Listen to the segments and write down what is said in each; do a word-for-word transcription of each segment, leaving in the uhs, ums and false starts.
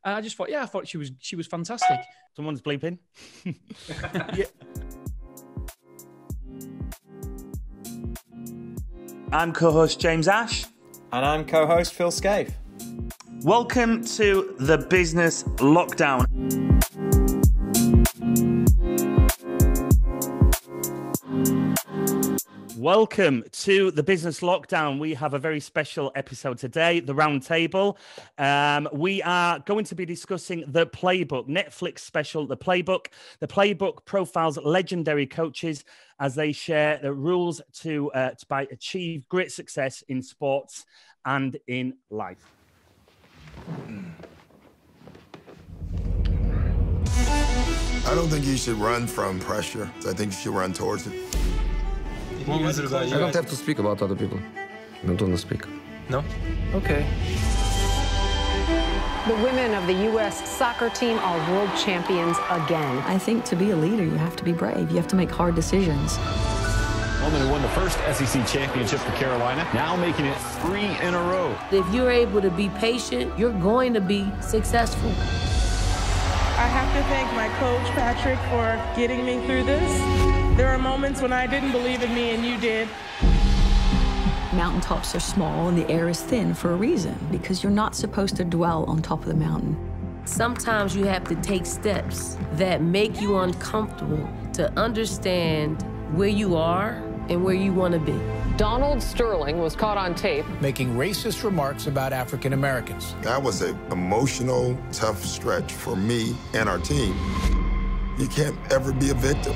And I just thought, yeah, I thought she was she was fantastic. Someone's bleeping. Yeah. I'm co-host James Ash. And I'm co-host Phil Scaife. Welcome to the Business Lockdown. Welcome to the Business Lockdown. We have a very special episode today, the Round Table. Um, we are going to be discussing the Playbook, Netflix special, the Playbook. The Playbook profiles legendary coaches as they share the rules to, uh, to by achieve great success in sports and in life. I don't think you should run from pressure. I think you should run towards it. What was it about you? I don't have to speak about other people. I don't want to speak. No? Okay. The women of the U S soccer team are world champions again. I think to be a leader, you have to be brave. You have to make hard decisions. Woman who won the first S E C championship for Carolina, now making it three in a row. If you're able to be patient, you're going to be successful. I have to thank my coach, Patrick, for getting me through this. There are moments when I didn't believe in me and you did. Mountaintops are small and the air is thin for a reason, because you're not supposed to dwell on top of the mountain. Sometimes you have to take steps that make you uncomfortable to understand where you are and where you want to be. Donald Sterling was caught on tape making racist remarks about African Americans. That was an emotional, tough stretch for me and our team. You can't ever be a victim.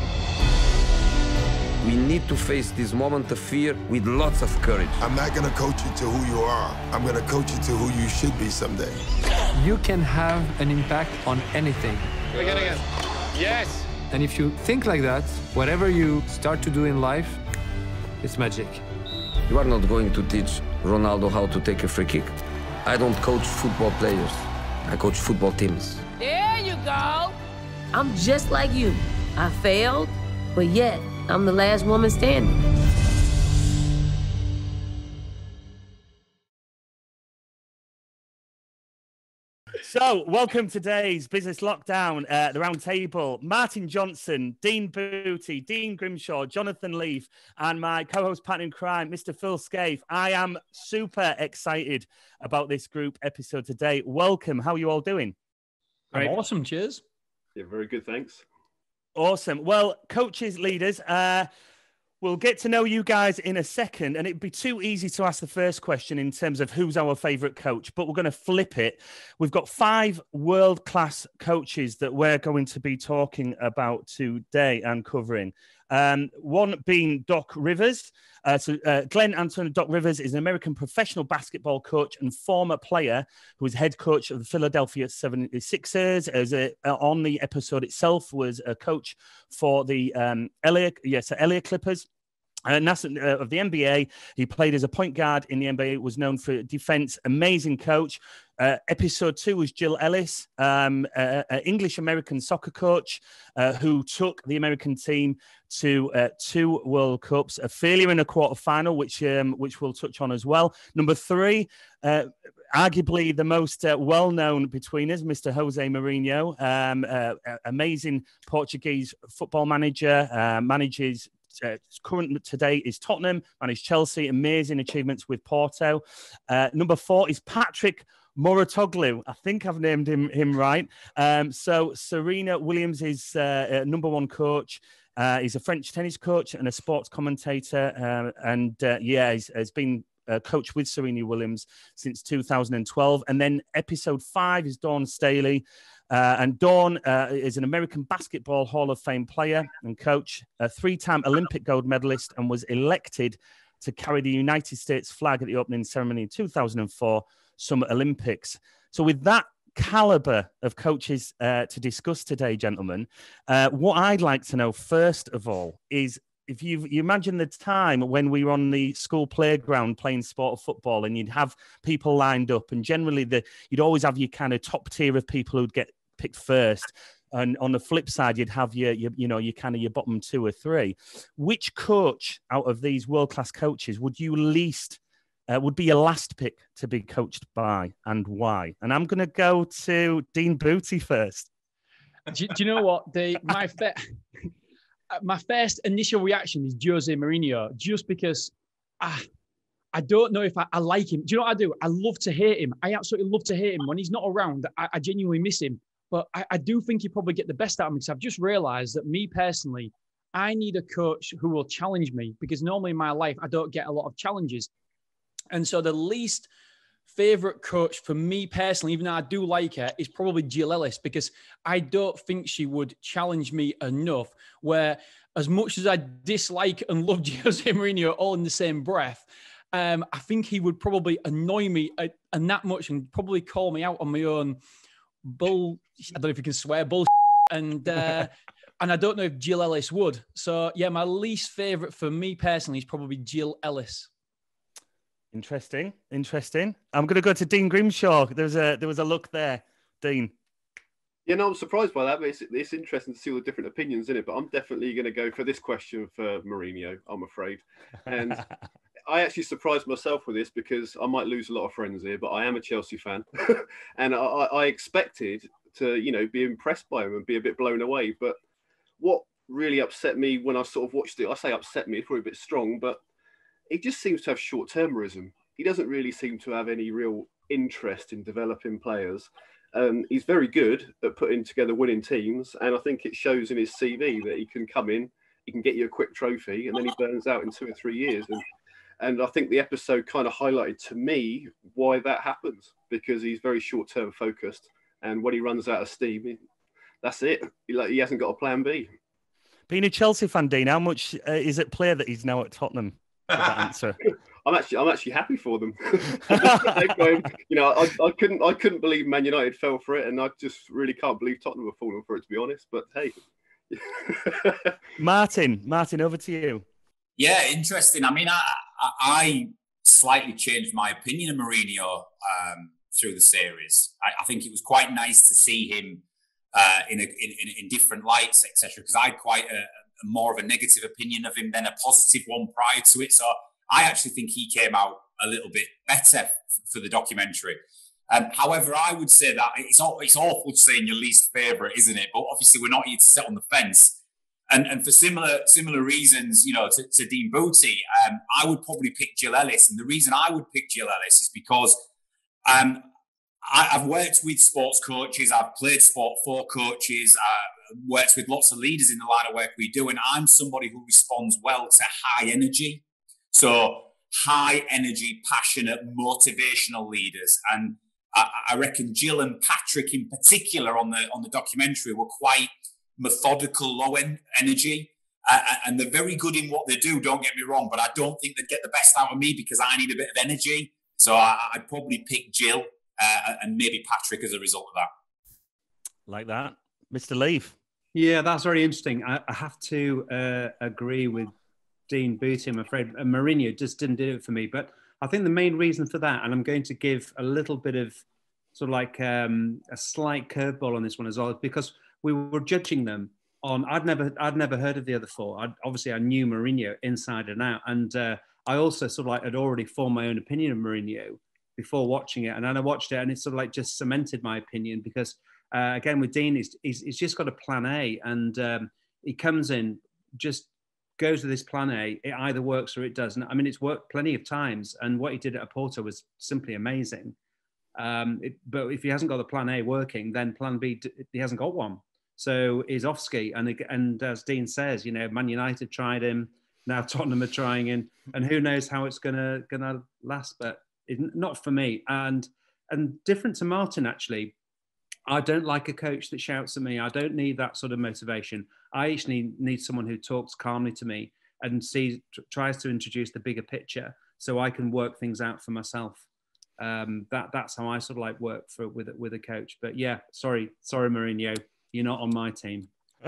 We need to face this moment of fear with lots of courage. I'm not going to coach you to who you are. I'm going to coach you to who you should be someday. You can have an impact on anything. Again, again. Yes. And if you think like that, whatever you start to do in life, it's magic. You are not going to teach Ronaldo how to take a free kick. I don't coach football players. I coach football teams. There you go. I'm just like you. I failed, but yet I'm the last woman standing. So, welcome to today's Business Lockdown, uh, the Round Table. Martin Johnson, Dean Booty, Dean Grimshaw, Jonathan Leafe, and my co-host partner in crime, Mister Phil Scaife. I am super excited about this group episode today. Welcome. How are you all doing? I'm awesome. Cheers. Yeah, very good. Thanks. Awesome. Well, coaches, leaders, uh, we'll get to know you guys in a second, and it'd be too easy to ask the first question in terms of who's our favourite coach, but we're going to flip it. We've got five world-class coaches that we're going to be talking about today and covering. Um, one being Doc Rivers. Uh, so uh, Glenn Antonio Doc Rivers is an American professional basketball coach and former player who was head coach of the Philadelphia seventy-sixers. As a, uh, on the episode itself, was a coach for the um, L A, yes, L A Clippers. Uh, uh, of the N B A. He played as a point guard in the N B A, was known for defense. Amazing coach. Uh, episode two was Jill Ellis, um, uh, an English-American soccer coach uh, who took the American team to uh, two World Cups, a failure in a quarterfinal, which um, which we'll touch on as well. Number three, uh, arguably the most uh, well-known between us, Mister Jose Mourinho, um, uh, amazing Portuguese football manager, uh, manages Uh, current today is Tottenham, managed Chelsea, amazing achievements with Porto. Uh, number four is Patrick Mouratoglou. I think I've named him him right. Um, so Serena Williams is uh, uh, number one coach. Uh, he's a French tennis coach and a sports commentator. Uh, and uh, yeah, he's, he's been a coach with Serena Williams since two thousand twelve. And then episode five is Dawn Staley. Uh, and Dawn uh, is an American Basketball Hall of Fame player and coach, a three-time Olympic gold medalist, and was elected to carry the United States flag at the opening ceremony in two thousand four Summer Olympics. So with that caliber of coaches uh, to discuss today, gentlemen, uh, what I'd like to know first of all is if you you imagine the time when we were on the school playground playing sport or football, and you'd have people lined up, and generally the you'd always have your kind of top tier of people who'd get picked first, and on the flip side you'd have your, your you know your kind of your bottom two or three. Which coach out of these world-class coaches would you least uh, would be your last pick to be coached by, and why? And I'm going to go to Dean Booty first. Do, do you know what? The, my, fe- my first initial reaction is Jose Mourinho, just because I, I don't know if I, I like him. Do you know what I do? I love to hate him. I absolutely love to hate him. When he's not around, I, I genuinely miss him. But I, I do think you probably get the best out of him, because I've just realised that me personally, I need a coach who will challenge me, because normally in my life, I don't get a lot of challenges. And so the least favourite coach for me personally, even though I do like her, is probably Jill Ellis, because I don't think she would challenge me enough, where as much as I dislike and love Jose Mourinho all in the same breath, um, I think he would probably annoy me uh, and that much, and probably call me out on my own bull, I don't know if you can swear, bull, and uh, and I don't know if Jill Ellis would. So yeah, my least favourite for me personally is probably Jill Ellis. Interesting, interesting. I'm going to go to Dean Grimshaw. There was a there was a look there, Dean. Yeah, no, I'm surprised by that, but it's, it's interesting to see all the different opinions in it. But I'm definitely going to go for this question for Mourinho, I'm afraid. And I actually surprised myself with this, because I might lose a lot of friends here, but I am a Chelsea fan. And I, I expected to, you know, be impressed by him and be a bit blown away. But what really upset me when I sort of watched it, I say upset me, it's probably a bit strong, but he just seems to have short-termerism. He doesn't really seem to have any real interest in developing players. Um, he's very good at putting together winning teams, and I think it shows in his C V that he can come in, he can get you a quick trophy, and then he burns out in two or three years. And and I think the episode kind of highlighted to me why that happens, because he's very short-term focused, and when he runs out of steam, he, that's it. He, like, he hasn't got a plan B. Being a Chelsea fan, Dean, how much uh, is it clear that he's now at Tottenham? That answer. I'm actually, I'm actually happy for them. you know, I, I couldn't, I couldn't believe Man United fell for it, and I just really can't believe Tottenham have fallen for it, to be honest. But hey, Martin, Martin, over to you. Yeah, interesting. I mean, I, I, I slightly changed my opinion of Mourinho um, through the series. I, I think it was quite nice to see him uh, in, a, in in different lights, et cetera. Because I had quite a, a more of a negative opinion of him than a positive one prior to it. So I actually think he came out a little bit better f- for the documentary. Um, however, I would say that it's all, it's awful saying your least favourite, isn't it? But obviously, we're not here to sit on the fence. And and for similar similar reasons, you know, to, to Dean Booty, um, I would probably pick Jill Ellis. And the reason I would pick Jill Ellis is because um, I, I've worked with sports coaches, I've played sport for coaches, uh, worked with lots of leaders in the line of work we do, and I'm somebody who responds well to high energy. So high energy, passionate, motivational leaders. And I, I reckon Jill and Patrick in particular on the on the documentary were quite methodical, low en- energy. Uh, and they're very good in what they do, don't get me wrong, but I don't think they'd get the best out of me because I need a bit of energy. So I, I'd probably pick Jill uh, and maybe Patrick as a result of that. Like that. Mister Leafe. Yeah, that's very interesting. I, I have to uh, agree with Dean Booty, I'm afraid. Uh, Mourinho just didn't do it for me. But I think the main reason for that, and I'm going to give a little bit of sort of like um, a slight curveball on this one as well, is because we were judging them on, I'd never I'd never heard of the other four. I'd, obviously, I knew Mourinho inside and out. And uh, I also sort of like had already formed my own opinion of Mourinho before watching it. And then I watched it and it sort of like just cemented my opinion because, uh, again, with Dean, he's, he's, he's just got a plan A. And um, he comes in, just goes with his plan A. It either works or it doesn't. I mean, it's worked plenty of times. And what he did at Porto was simply amazing. Um, it, but if he hasn't got the plan A working, then plan B, he hasn't got one. So he's off ski. And, and as Dean says, you know, Man United tried him. Now Tottenham are trying him. And who knows how it's going to gonna last. But it, not for me. And, and different to Martin, actually, I don't like a coach that shouts at me. I don't need that sort of motivation. I actually need someone who talks calmly to me and sees, t- tries to introduce the bigger picture so I can work things out for myself. Um, that that's how I sort of like work for with with a coach. But yeah, sorry, sorry, Mourinho, you're not on my team.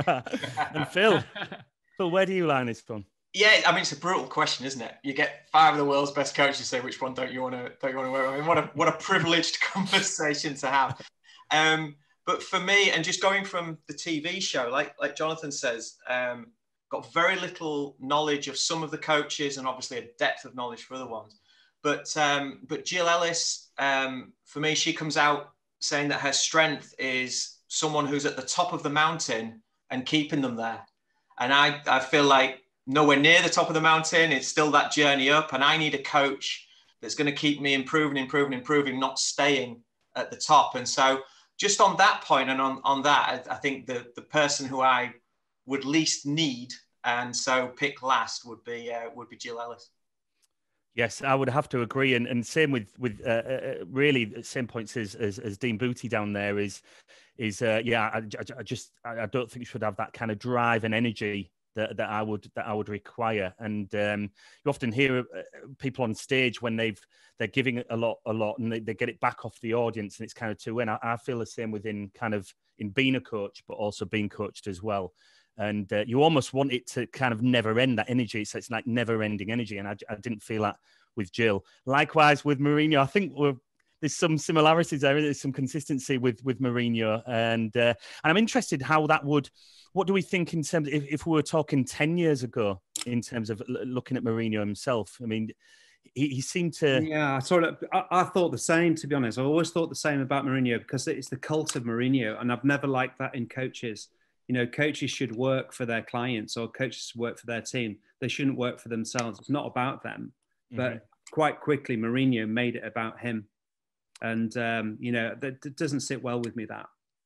And Phil, Phil, where do you line this from? Yeah, I mean it's a brutal question, isn't it? You get five of the world's best coaches, say which one don't you want to don't you want to work with? I mean, what a what a privileged conversation to have. Um, but for me, and just going from the T V show, like like Jonathan says, um, got very little knowledge of some of the coaches, and obviously a depth of knowledge for other ones. But um, but Jill Ellis, um, for me, she comes out saying that her strength is someone who's at the top of the mountain and keeping them there. And I, I feel like nowhere near the top of the mountain. It's still that journey up. And I need a coach that's going to keep me improving, improving, improving, not staying at the top. And so just on that point and on, on that, I, I think the, the person who I would least need and so pick last would be uh, would be Jill Ellis. Yes, I would have to agree, and and same with with uh, uh, really same points as, as as Dean Booty down there is is uh, yeah. I, I, I just I don't think you should have that kind of drive and energy that that I would that I would require. And um, you often hear people on stage when they've they're giving a lot a lot and they, they get it back off the audience, and it's kind of two in. I, I feel the same within kind of in being a coach, but also being coached as well. And uh, you almost want it to kind of never end, that energy. So it's like never ending energy. And I, I didn't feel that with Jill. Likewise with Mourinho, I think we're, there's some similarities there. There's some consistency with, with Mourinho. And uh, and I'm interested how that would, what do we think in terms of, if, if we were talking ten years ago, in terms of looking at Mourinho himself? I mean, he, he seemed to... Yeah, I sort of, I, I thought the same, to be honest. I always thought the same about Mourinho because it's the cult of Mourinho. And I've never liked that in coaches. You know, coaches should work for their clients or coaches should work for their team. They shouldn't work for themselves. It's not about them. Mm-hmm. But quite quickly, Mourinho made it about him. And, um, you know, that, that doesn't sit well with me, that.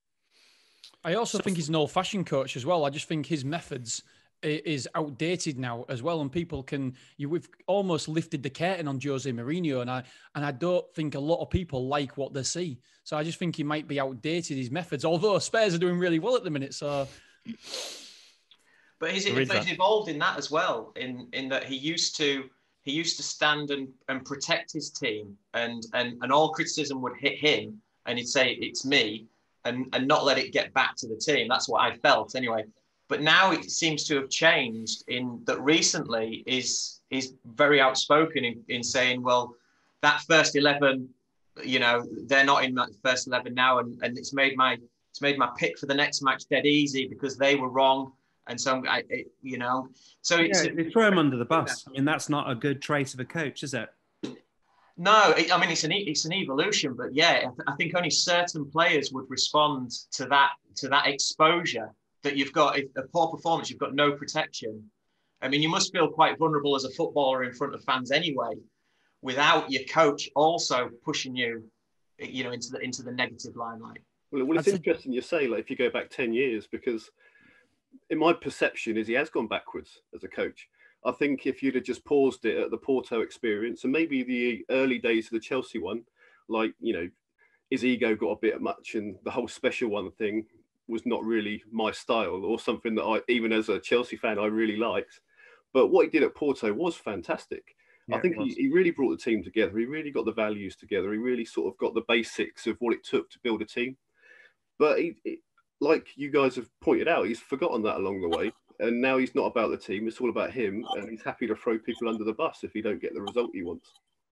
I also think he's an old-fashioned coach as well. I just think his methods is outdated now as well. And people can, you, we've almost lifted the curtain on Jose Mourinho. And I, and I don't think a lot of people like what they see. So I just think he might be outdated, his methods, although Spurs are doing really well at the minute. So, but he's, but he's evolved in that as well, in, in that he used to, he used to stand and, and protect his team, and, and, and all criticism would hit him and he'd say, it's me, and, and not let it get back to the team. That's what I felt anyway. But now it seems to have changed in that recently is, is very outspoken in, in saying, well, that first eleven, you know, they're not in that first eleven now, and, and it's made my it's made my pick for the next match dead easy because they were wrong, and so I, it, you know, so it's yeah, they throw him under the bus. I mean, that's not a good trait of a coach, is it? No, it, I mean it's an it's an evolution, but yeah, I think only certain players would respond to that to that exposure. That you've got a poor performance, you've got no protection. I mean, you must feel quite vulnerable as a footballer in front of fans anyway, without your coach also pushing you, you know, into the into the negative limelight. Well, well it's That's interesting a... you say, like, if you go back ten years, because in my perception is he has gone backwards as a coach. I think if you'd have just paused it at the Porto experience and maybe the early days of the Chelsea one, like, you know, his ego got a bit much and the whole special one thing was not really my style or something that I, even as a Chelsea fan, I really liked. But what he did at Porto was fantastic. Yeah, I think he, he really brought the team together. He really got the values together. He really sort of got the basics of what it took to build a team. But he, he, like you guys have pointed out, he's forgotten that along the way. And now he's not about the team. It's all about him. And he's happy to throw people under the bus if he don't get the result he wants.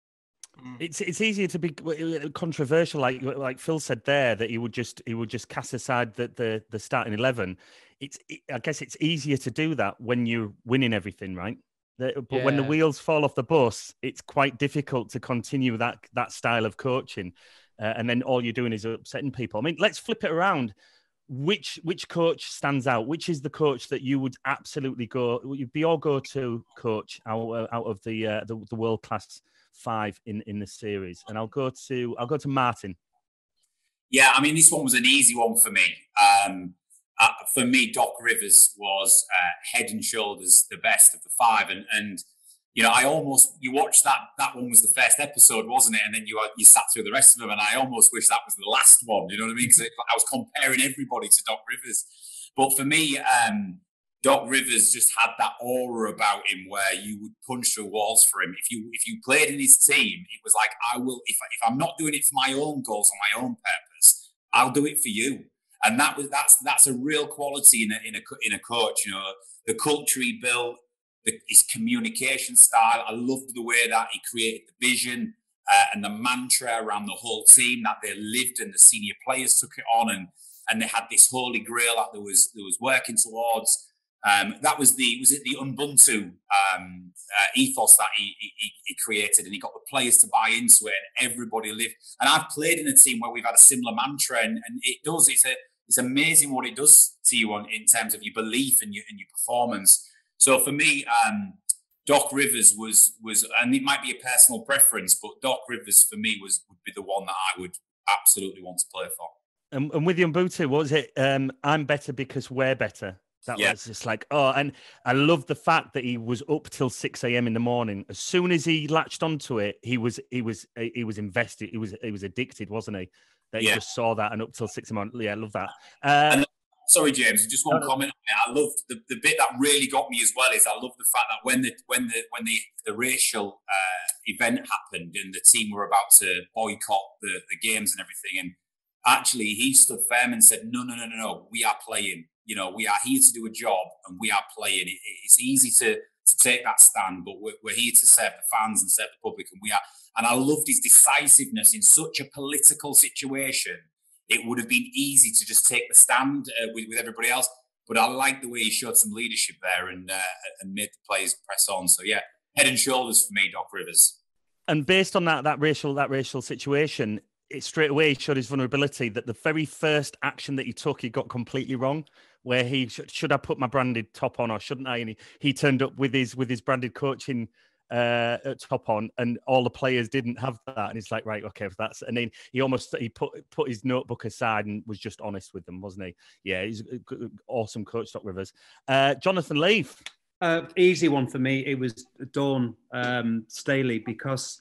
It's it's easier to be controversial, like like Phil said there, that he would just he would just cast aside the the, the starting eleven. It's it, I guess it's easier to do that when you're winning everything, right? The, but yeah. when the wheels fall off the bus, it's quite difficult to continue that that style of coaching, uh, and then all you're doing is upsetting people. I mean, let's flip it around. Which which coach stands out? Which is the coach that you would absolutely go? You'd be your go-to coach out out of the uh, the, the world class five in in the series? And I'll go to I'll go to Martin. Yeah, I mean, this one was an easy one for me. Um, uh, for me, Doc Rivers was uh, head and shoulders the best of the five, and and you know, I almost you watched that that one was the first episode, wasn't it? And then you you sat through the rest of them, and I almost wish that was the last one. You know what I mean? Because I was comparing everybody to Doc Rivers, but for me, um, Doc Rivers just had that aura about him where you would punch through walls for him. If you if you played in his team, it was like, I will, if, if I'm not doing it for my own goals or my own purpose, I'll do it for you. And that was that's that's a real quality in a in a in a coach. You know, the culture he built, the, his communication style. I loved the way that he created the vision uh, and the mantra around the whole team that they lived, and the senior players took it on, and and they had this holy grail that there was there was working towards. Um, that was the was it the Ubuntu um, uh, ethos that he, he, he created, and he got the players to buy into it, and everybody lived. And I've played in a team where we've had a similar mantra, and, and it does. It's a it's amazing what it does to you on, in terms of your belief and your and your performance. So for me, um, Doc Rivers was was, and it might be a personal preference, but Doc Rivers for me was would be the one that I would absolutely want to play for. And, and with the Ubuntu, what was it? Um, I'm better because we're better. That yeah. was just like, oh, and I love the fact that he was up till six a.m. in the morning. As soon as he latched onto it, he was he was he was invested. He was he was addicted, wasn't he? That he yeah. just saw that and up till six in the morning. Yeah, I love that. Uh, and, sorry, James, just one uh, comment. I loved the, the bit that really got me as well is I love the fact that when the when the when the the racial uh, event happened and the team were about to boycott the the games and everything, and actually he stood firm and said, no, no, no, no, no, we are playing. You know, we are here to do a job and we are playing. It, it's easy to, to take that stand, but we're, we're here to serve the fans and serve the public. And we are. And I loved his decisiveness in such a political situation. It would have been easy to just take the stand uh, with, with everybody else. But I like the way he showed some leadership there and uh, and made the players press on. So yeah, head and shoulders for me, Doc Rivers. And based on that that racial that racial situation, it straight away showed his vulnerability. That the very first action that he took, he got completely wrong. Where he should, should I put my branded top on or shouldn't I? And he, he turned up with his with his branded coaching uh, top on, and all the players didn't have that. And it's like, right, okay, that's. And then he almost he put put his notebook aside and was just honest with them, wasn't he? Yeah, he's an awesome coach, Doc Rivers. Uh, Jonathan Leafe. Uh, easy one for me. It was Dawn um, Staley, because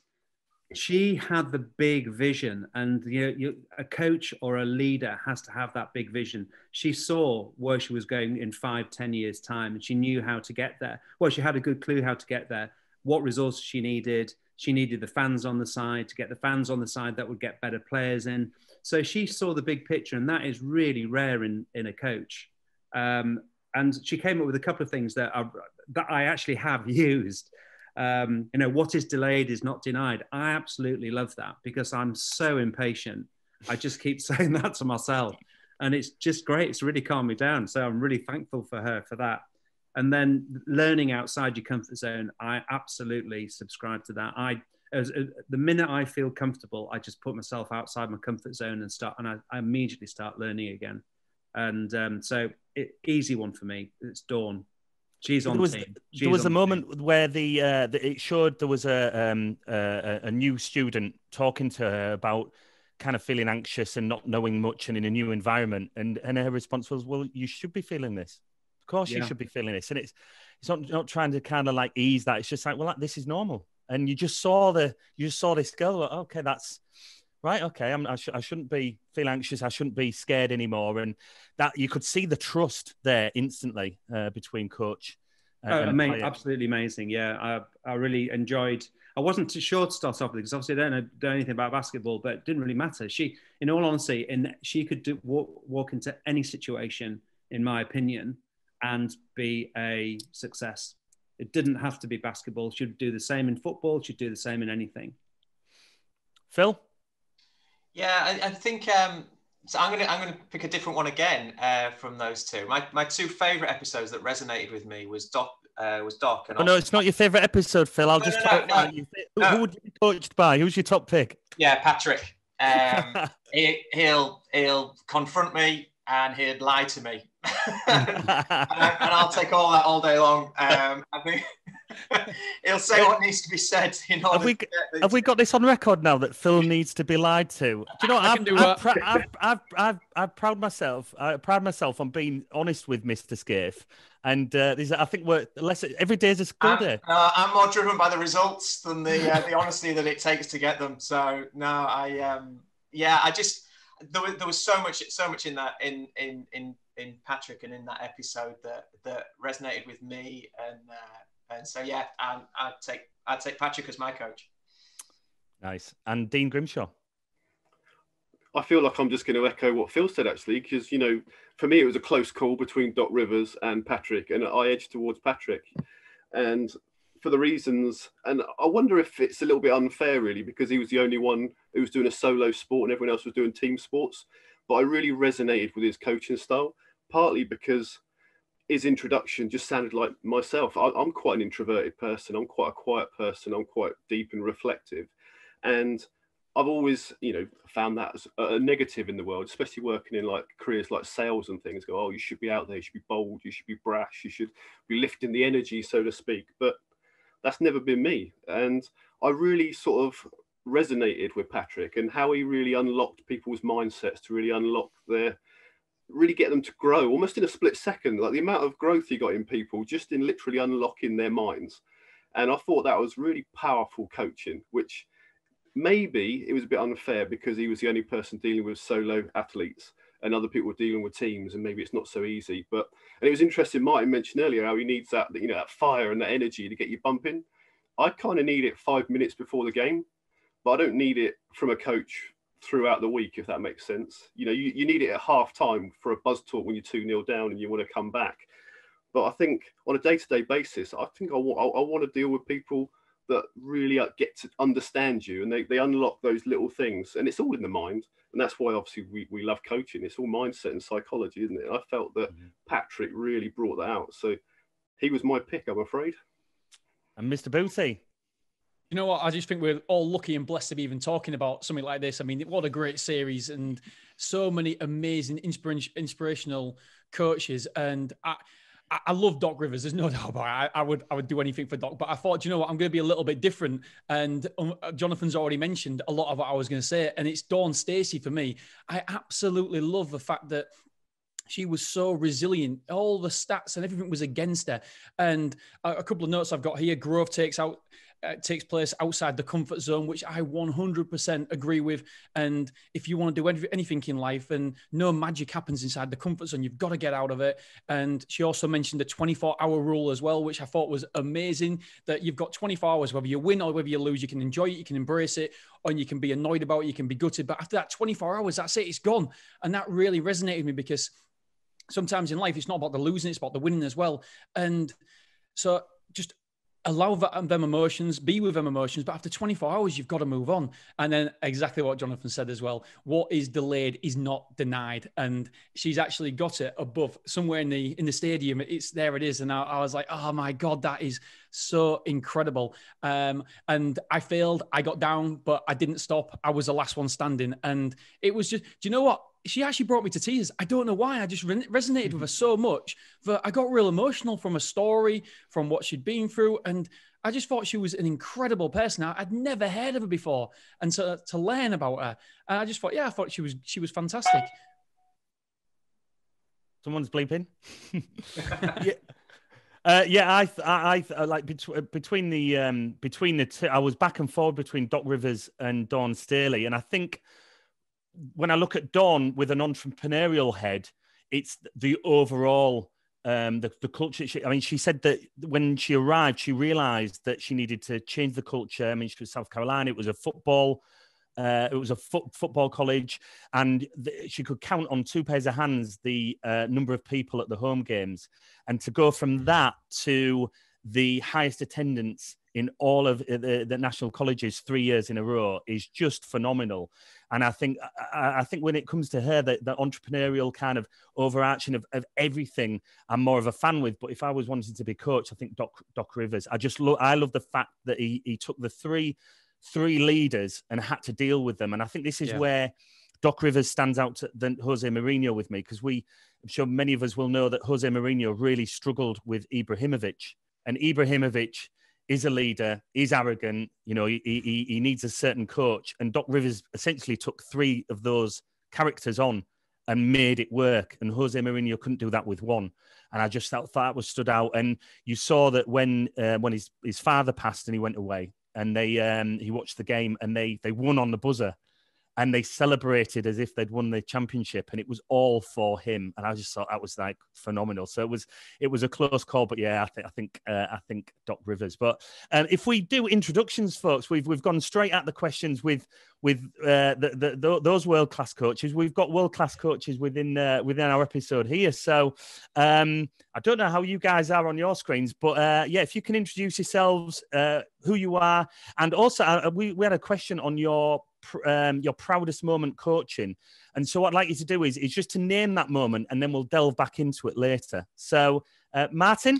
she had the big vision, and you know, you, a coach or a leader has to have that big vision. She saw where she was going in five, ten years' time, and she knew how to get there. Well, she had a good clue how to get there, what resources she needed. She needed the fans on the side to get the fans on the side that would get better players in. So she saw the big picture, and that is really rare in, in a coach. Um, and she came up with a couple of things that are, that I actually have used. Um, you know, what is delayed is not denied. I absolutely love that, because I'm so impatient. I just keep saying that to myself, and it's just great. It's really calmed me down. So I'm really thankful for her for that. And then learning outside your comfort zone, I absolutely subscribe to that. I, as, as, the minute I feel comfortable, I just put myself outside my comfort zone and start, and I, I immediately start learning again. And um, so it, easy one for me. It's Dawn. She's on there was, team. She's there was a moment team. where the, uh, the it showed there was a, um, uh, a new student talking to her about kind of feeling anxious and not knowing much and in a new environment. And, and her response was, well, you should be feeling this. Of course yeah. you should be feeling this. And it's it's not, not trying to kind of like ease that. It's just like, well, this is normal. And you just saw the you just saw this girl. Like, okay, that's right. Okay, I'm, I, sh- I shouldn't be feel anxious. I shouldn't be scared anymore. And that you could see the trust there instantly uh, between coach. Uh, oh, and ama- player. Absolutely amazing. Yeah, I I really enjoyed. I wasn't too sure to start off with, because obviously I don't know, know anything about basketball, but it didn't really matter. She, in all honesty, and she could do, walk, walk into any situation, in my opinion, and be a success. It didn't have to be basketball. She'd do the same in football. She'd do the same in anything. Phil? Yeah, I, I think um, so. I'm gonna I'm gonna pick a different one again uh, from those two. My my two favourite episodes that resonated with me was Doc. Uh, was Doc. And oh, no, it's not your favourite episode, Phil. I'll no, just no, talk no, about no, you. no. Who, who would you be coached by? Who's your top pick? Yeah, Patrick. Um, he, he'll he'll confront me and he'd lie to me, and, I, and I'll take all that all day long. Um, I think he'll say what needs to be said. In order have we to get this. have we got this on record now that Phil needs to be lied to? Do you know what? I've, do I've, pr- I've, I've, I've, I've proud myself. I pride myself on being honest with Mister Scaife. And uh, these, I think we're less. Every day is a school I'm, day. Uh, I'm more driven by the results than the uh, the honesty that it takes to get them. So no, I um, yeah, I just there was, there was so much so much in that in in in in Patrick and in that episode that that resonated with me, and uh, and so yeah, I, I'd take I'd take Patrick as my coach. Nice. And Dean Grimshaw. I feel like I'm just going to echo what Phil said, actually, because, you know, for me, it was a close call between Doc Rivers and Patrick, and I edged towards Patrick. And for the reasons, and I wonder if it's a little bit unfair, really, because he was the only one who was doing a solo sport and everyone else was doing team sports. But I really resonated with his coaching style, partly because his introduction just sounded like myself. I, I'm quite an introverted person. I'm quite a quiet person. I'm quite deep and reflective. And I've always, you know, found that as a negative in the world, especially working in like careers like sales and things. Go, oh, you should be out there. You should be bold. You should be brash. You should be lifting the energy, so to speak. But that's never been me. And I really sort of resonated with Patrick and how he really unlocked people's mindsets to really unlock their, really get them to grow almost in a split second. Like the amount of growth he got in people just in literally unlocking their minds. And I thought that was really powerful coaching, which maybe it was a bit unfair because he was the only person dealing with solo athletes and other people were dealing with teams, and maybe it's not so easy. But and it was interesting, Martin mentioned earlier how he needs that, you know, that fire and that energy to get you bumping. I kind of need it five minutes before the game, but I don't need it from a coach throughout the week, if that makes sense. You know, you, you need it at half time for a buzz talk when you're two nil down and you want to come back. But I think on a day-to-day basis, I think I, I, I want to deal with people that really get to understand you, and they, they unlock those little things, and it's all in the mind. And that's why obviously we, we love coaching. It's all mindset and psychology, isn't it? I felt that mm-hmm. Patrick really brought that out. So he was my pick, I'm afraid. And Mister Booty? You know what? I just think we're all lucky and blessed to be even talking about something like this. I mean, what a great series and so many amazing, inspir- inspirational coaches. And I, I love Doc Rivers. There's no doubt about it. I, I would, I would do anything for Doc. But I thought, you know what? I'm going to be a little bit different. And um, Jonathan's already mentioned a lot of what I was going to say. And it's Dawn Stacey for me. I absolutely love the fact that she was so resilient. All the stats and everything was against her. And a, a couple of notes I've got here. Growth takes out. Uh, takes place outside the comfort zone, which I one hundred percent agree with. And if you want to do any, anything in life and no magic happens inside the comfort zone, you've got to get out of it. And she also mentioned the twenty-four hour rule as well, which I thought was amazing, that you've got twenty-four hours, whether you win or whether you lose, you can enjoy it, you can embrace it, or you can be annoyed about it, you can be gutted. But after that twenty-four hours, that's it, it's gone. And that really resonated with me because sometimes in life, it's not about the losing, it's about the winning as well. And so just allow them emotions, be with them emotions, but after twenty-four hours, you've got to move on. And then exactly what Jonathan said as well, what is delayed is not denied. And she's actually got it above somewhere in the in the stadium. It's there it is. And I, I was like, oh my God, that is so incredible. Um, and I failed, I got down, but I didn't stop. I was the last one standing. And it was just, do you know what? She actually brought me to tears. I don't know why. I just re- resonated with her so much that I got real emotional from her story, from what she'd been through. And I just thought she was an incredible person. I, I'd never heard of her before. And to, to learn about her, and I just thought, yeah, I thought she was, she was fantastic. Someone's bleeping. yeah. Uh, yeah, I, I, I like bet- between the, um, between the two, I was back and forward between Doc Rivers and Dawn Staley. And I think, when I look at Dawn with an entrepreneurial head, it's the overall, um, the, the culture. She, I mean, she said that when she arrived, she realized that she needed to change the culture. I mean, she was South Carolina. It was a football, uh, it was a fo- football college, and th- she could count on two pairs of hands the uh, number of people at the home games. And to go from that to the highest attendance in all of the, the national colleges three years in a row is just phenomenal. And I think I, I think when it comes to her, the, the entrepreneurial kind of overarching of, of everything, I'm more of a fan with. But if I was wanting to be coach, I think Doc Doc Rivers. I just love I love the fact that he he took the three three leaders and had to deal with them. And I think this is yeah. where Doc Rivers stands out to than Jose Mourinho with me, because we I'm sure many of us will know that Jose Mourinho really struggled with Ibrahimovic, and Ibrahimovic is a leader, he's arrogant, you know, he, he, he needs a certain coach. And Doc Rivers essentially took three of those characters on and made it work. And Jose Mourinho couldn't do that with one. And I just thought that was stood out. And you saw that when uh, when his, his father passed and he went away, and they um, he watched the game and they they won on the buzzer. And they celebrated as if they'd won the championship, and it was all for him. And I just thought that was like phenomenal. So it was, it was a close call, but yeah, I think, I think, uh, I think Doc Rivers. But um, if we do introductions, folks, we've we've gone straight at the questions with with uh, the, the, the, those world class coaches. We've got world class coaches within uh, within our episode here. So um, I don't know how you guys are on your screens, but uh, yeah, if you can introduce yourselves, uh, who you are, and also uh, we we had a question on your. Um, your proudest moment coaching. And so what I'd like you to do is, is just to name that moment, and then we'll delve back into it later. So Uh, Martin?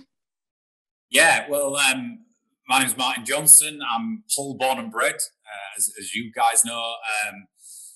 Yeah, well, um, my name's Martin Johnson. I'm Hull born and bred, uh, as, as you guys know. Um,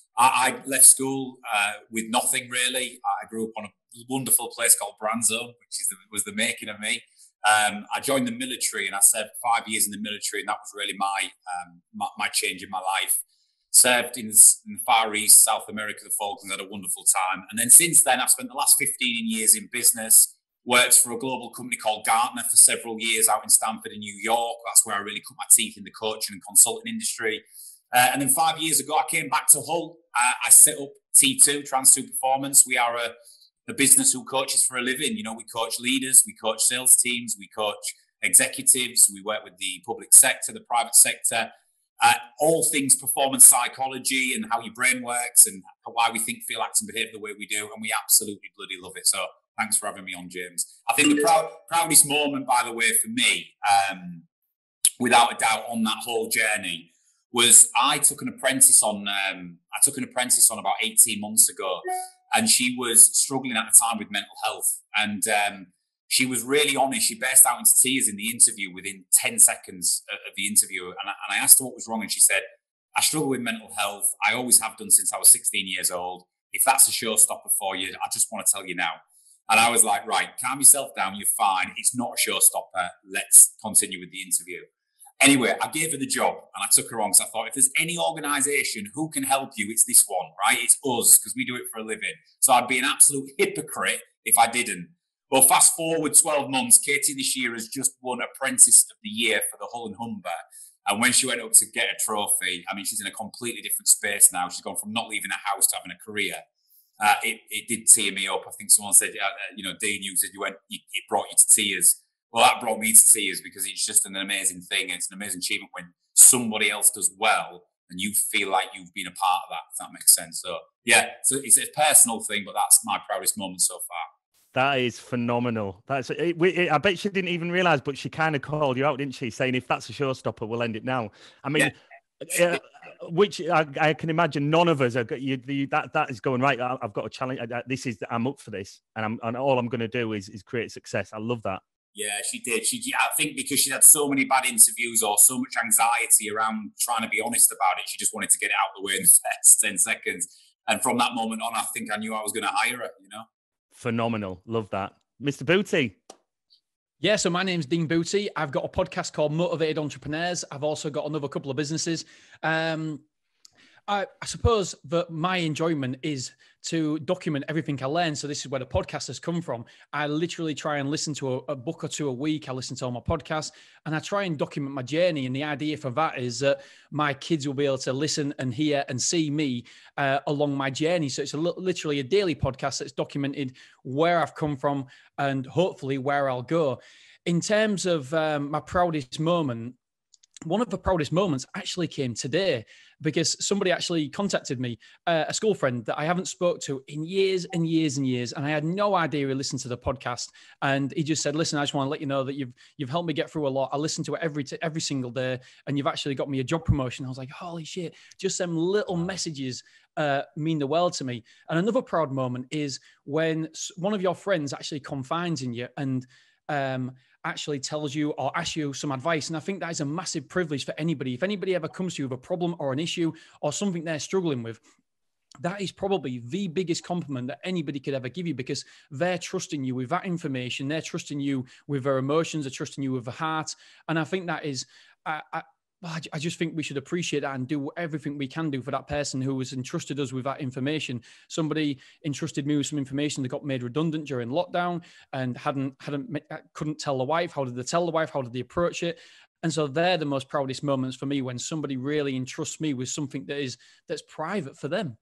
I, I left school uh, with nothing, really. I grew up on a wonderful place called Branzome, which is the, was the making of me. Um, I joined the military and I served five years in the military, and that was really my um, my, my change in my life. Served in the, in the Far East, South America, the Falklands, had a wonderful time. And then since then, I've spent the last fifteen years in business, worked for a global company called Gartner for several years out in Stamford in New York. That's where I really cut my teeth in the coaching and consulting industry. Uh, and then five years ago, I came back to Hull. Uh, I set up T two, Trans two Performance. We are a a business who coaches for a living. You know, we coach leaders, we coach sales teams, we coach executives, we work with the public sector, the private sector, uh, all things performance psychology and how your brain works and why we think, feel, act and behave the way we do. And we absolutely bloody love it. So thanks for having me on, James. I think the proud, proudest moment, by the way, for me, um, without a doubt on that whole journey, was I took an apprentice on, um, I took an apprentice on about eighteen months ago. And she was struggling at the time with mental health. And um, she was really honest. She burst out into tears in the interview within ten seconds of the interview. And I, and I asked her what was wrong. And she said, I struggle with mental health. I always have done since I was sixteen years old. If that's a showstopper for you, I just want to tell you now. And I was like, right, calm yourself down. You're fine. It's not a showstopper. Let's continue with the interview. Anyway, I gave her the job and I took her on because I thought, if there's any organisation who can help you, it's this one, right? It's us, because we do it for a living. So I'd be an absolute hypocrite if I didn't. Well, fast forward twelve months, Katie this year has just won Apprentice of the Year for the Hull and Humber. And when she went up to get a trophy, I mean, she's in a completely different space now. She's gone from not leaving a house to having a career. Uh, it, it did tear me up. I think someone said, uh, you know, Dean, you said you went, it brought you to tears. Well, that brought me to tears because it's just an amazing thing. It's an amazing achievement when somebody else does well and you feel like you've been a part of that, if that makes sense. So, yeah, so it's a personal thing, but that's my proudest moment so far. That is phenomenal. That's it, it, I bet she didn't even realise, but she kind of called you out, didn't she? Saying, if that's a showstopper, we'll end it now. I mean, yeah. uh, which I, I can imagine none of us are. You, you, that that is going right. I, I've got a challenge. I, this is I'm up for this, and I'm and all I'm going to do is is create success. I love that. Yeah, she did. She, I think because she had so many bad interviews or so much anxiety around trying to be honest about it, she just wanted to get it out of the way in the first ten seconds. And from that moment on, I think I knew I was going to hire her, you know? Phenomenal. Love that. Mister Booty. Yeah, so my name's Dean Booty. I've got a podcast called Motivated Entrepreneurs. I've also got another couple of businesses. Um, I, I suppose that my enjoyment is to document everything I learn. So this is where the podcast has come from. I literally try and listen to a, a book or two a week. I listen to all my podcasts and I try and document my journey. And the idea for that is that my kids will be able to listen and hear and see me uh, along my journey. So it's a, literally a daily podcast that's documented where I've come from and hopefully where I'll go. In terms of um, my proudest moment, one of the proudest moments actually came today because somebody actually contacted me, uh, a school friend that I haven't spoke to in years and years and years. And I had no idea he listened to the podcast. And he just said, listen, I just want to let you know that you've, you've helped me get through a lot. I listen to it every, t- every single day. And you've actually got me a job promotion. I was like, holy shit, just some little messages uh, mean the world to me. And another proud moment is when one of your friends actually confides in you and, um, actually tells you or asks you some advice. And I think that is a massive privilege for anybody. If anybody ever comes to you with a problem or an issue or something they're struggling with, that is probably the biggest compliment that anybody could ever give you because they're trusting you with that information. They're trusting you with their emotions. They're trusting you with the heart. And I think that is, I, I, I just think we should appreciate that and do everything we can do for that person who has entrusted us with that information. Somebody entrusted me with some information that got made redundant during lockdown and hadn't, hadn't, couldn't tell the wife. How did they tell the wife? How did they approach it? And so they're the most proudest moments for me when somebody really entrusts me with something that is, that's private for them.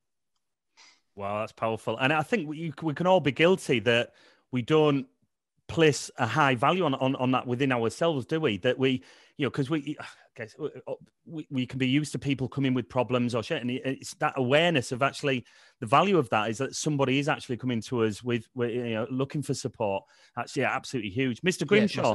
Wow, that's powerful. And I think we, we can all be guilty that we don't place a high value on, on, on that within ourselves, do we? That we, you know, because we, I guess we, we can be used to people coming with problems or shit. And it's that awareness of actually the value of that is that somebody is actually coming to us with, with you know, looking for support. That's, yeah, absolutely huge. Mister Grimshaw.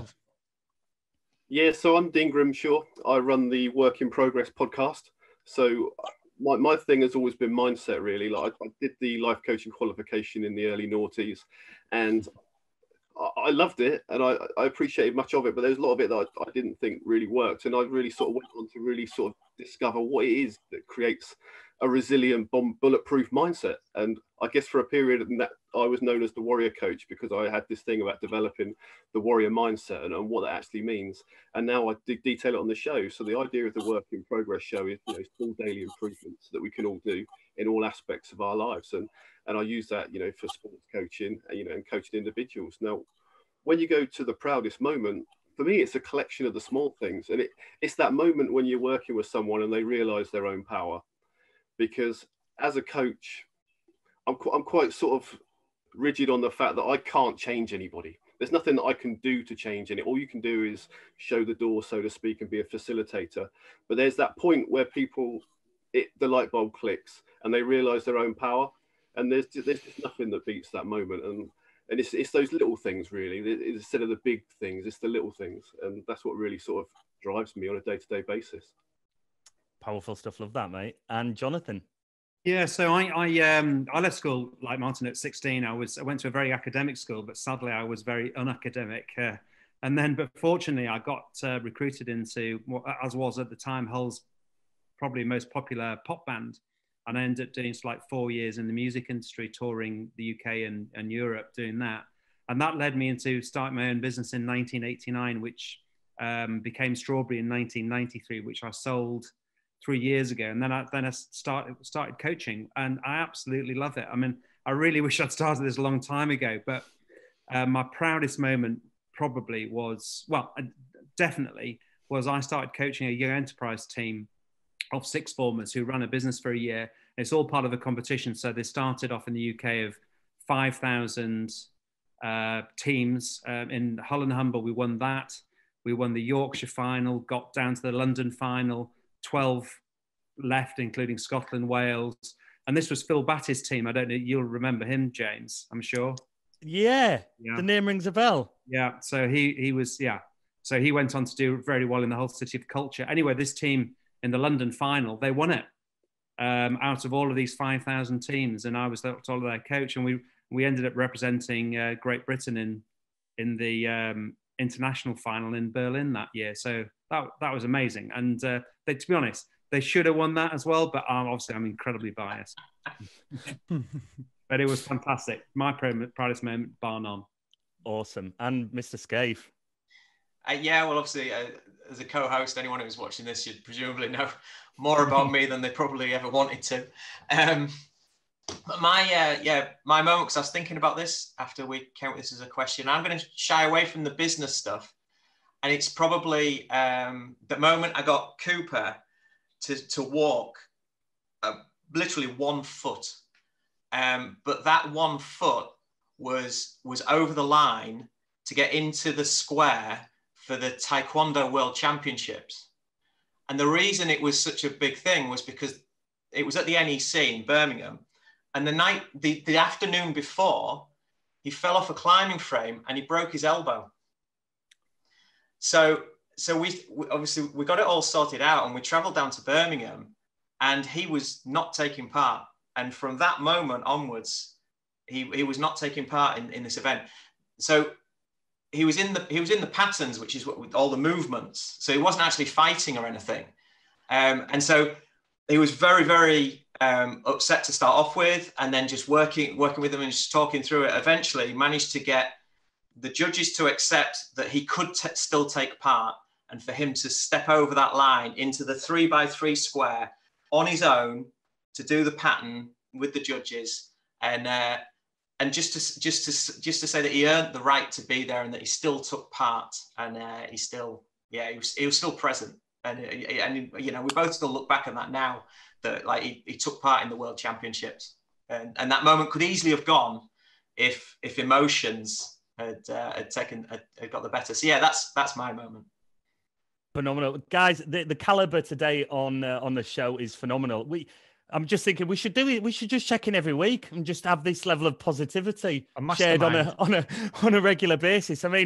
Yeah, so I'm Dean Grimshaw. I run the Work in Progress podcast. So my, my thing has always been mindset, really. Like I, I did the life coaching qualification in the early noughties, and I loved it, and I, I appreciated much of it, but there's a lot of it that I, I didn't think really worked. And I really sort of went on to really sort of discover what it is that creates a resilient, bomb, bulletproof mindset. And I guess for a period in that, I was known as the warrior coach because I had this thing about developing the warrior mindset and, and what that actually means. And now I de- detail it on the show. So the idea of the work in progress show is, you know, small daily improvements that we can all do in all aspects of our lives. And and I use that, you know, for sports coaching, you know, and coaching individuals. Now, when you go to the proudest moment, for me, it's a collection of the small things. And it, it's that moment when you're working with someone and they realize their own power. Because as a coach, I'm, qu- I'm quite sort of rigid on the fact that I can't change anybody. There's nothing that I can do to change it. All you can do is show the door, so to speak, and be a facilitator. But there's that point where people, it, the light bulb clicks and they realize their own power. And there's there's just nothing that beats that moment. And and it's it's those little things, really. It's, instead of the big things, it's the little things. And that's what really sort of drives me on a day-to-day basis. Powerful stuff. Love that, mate. And Jonathan? Yeah, so I I um I left school like Martin at sixteen. I was I went to a very academic school, but sadly I was very unacademic. Uh, and then, but fortunately, I got uh, recruited into what, as was at the time, Hull's probably most popular pop band. And I ended up doing like four years in the music industry, touring the U K and, and Europe, doing that. And that led me into starting my own business in nineteen eighty-nine, which um, became Strawberry in nineteen ninety-three, which I sold three years ago. And then I then I started started coaching, and I absolutely love it. I mean, I really wish I'd started this a long time ago, but uh, my proudest moment probably was, well, definitely was I started coaching a young enterprise team of sixth formers who ran a business for a year. It's all part of a competition. So they started off in the U K of five thousand uh, teams. Um, in Hull and Humble, we won that. We won the Yorkshire final, got down to the London final, twelve left, including Scotland, Wales. And this was Phil Batty's team. I don't know, you'll remember him, James, I'm sure. Yeah, yeah. The name rings a bell. Yeah, so he he was, yeah. So he went on to do very well in the Hull City of Culture. Anyway, this team in the London final, they won it um, out of all of these five thousand teams. And I was their coach, and we we ended up representing uh, Great Britain in in the um, international final in Berlin that year. So that that was amazing. And uh, they, to be honest, they should have won that as well. But um, obviously, I'm incredibly biased. But it was fantastic. My proudest moment, bar none. Awesome. And Mister Scaife. Uh, yeah, well, obviously, uh, as a co-host, anyone who's watching this should presumably know more about me than they probably ever wanted to. Um, but my, uh, yeah, my moment, because I was thinking about this after we count this as a question, I'm going to shy away from the business stuff. And it's probably um, the moment I got Cooper to, to walk uh, literally one foot. Um, but that one foot was, was over the line to get into the square for the Taekwondo World Championships. And the reason it was such a big thing was because it was at the N E C in Birmingham. And the night, the, the afternoon before, he fell off a climbing frame and he broke his elbow. So, so we, we obviously, we got it all sorted out and we traveled down to Birmingham and he was not taking part. And from that moment onwards, he, he was not taking part in, in this event. So he was in the he was in the patterns, which is what with all the movements. So he wasn't actually fighting or anything. Um, and so he was very, very um, upset to start off with, and then just working working with them and just talking through it. Eventually, managed to get the judges to accept that he could t- still take part, and for him to step over that line into the three by three square on his own to do the pattern with the judges, and. Uh, And just to just to just to say that he earned the right to be there and that he still took part and uh, he still yeah he was he was still present and and you know we both still look back on that now that like he, he took part in the World Championships and and that moment could easily have gone if if emotions had uh, had taken had, had got the better. So yeah, that's that's my moment. Phenomenal, guys. The the caliber today on uh, on the show is phenomenal. We. I'm just thinking we should do it. We should just check in every week and just have this level of positivity shared on a on a on a regular basis. I mean,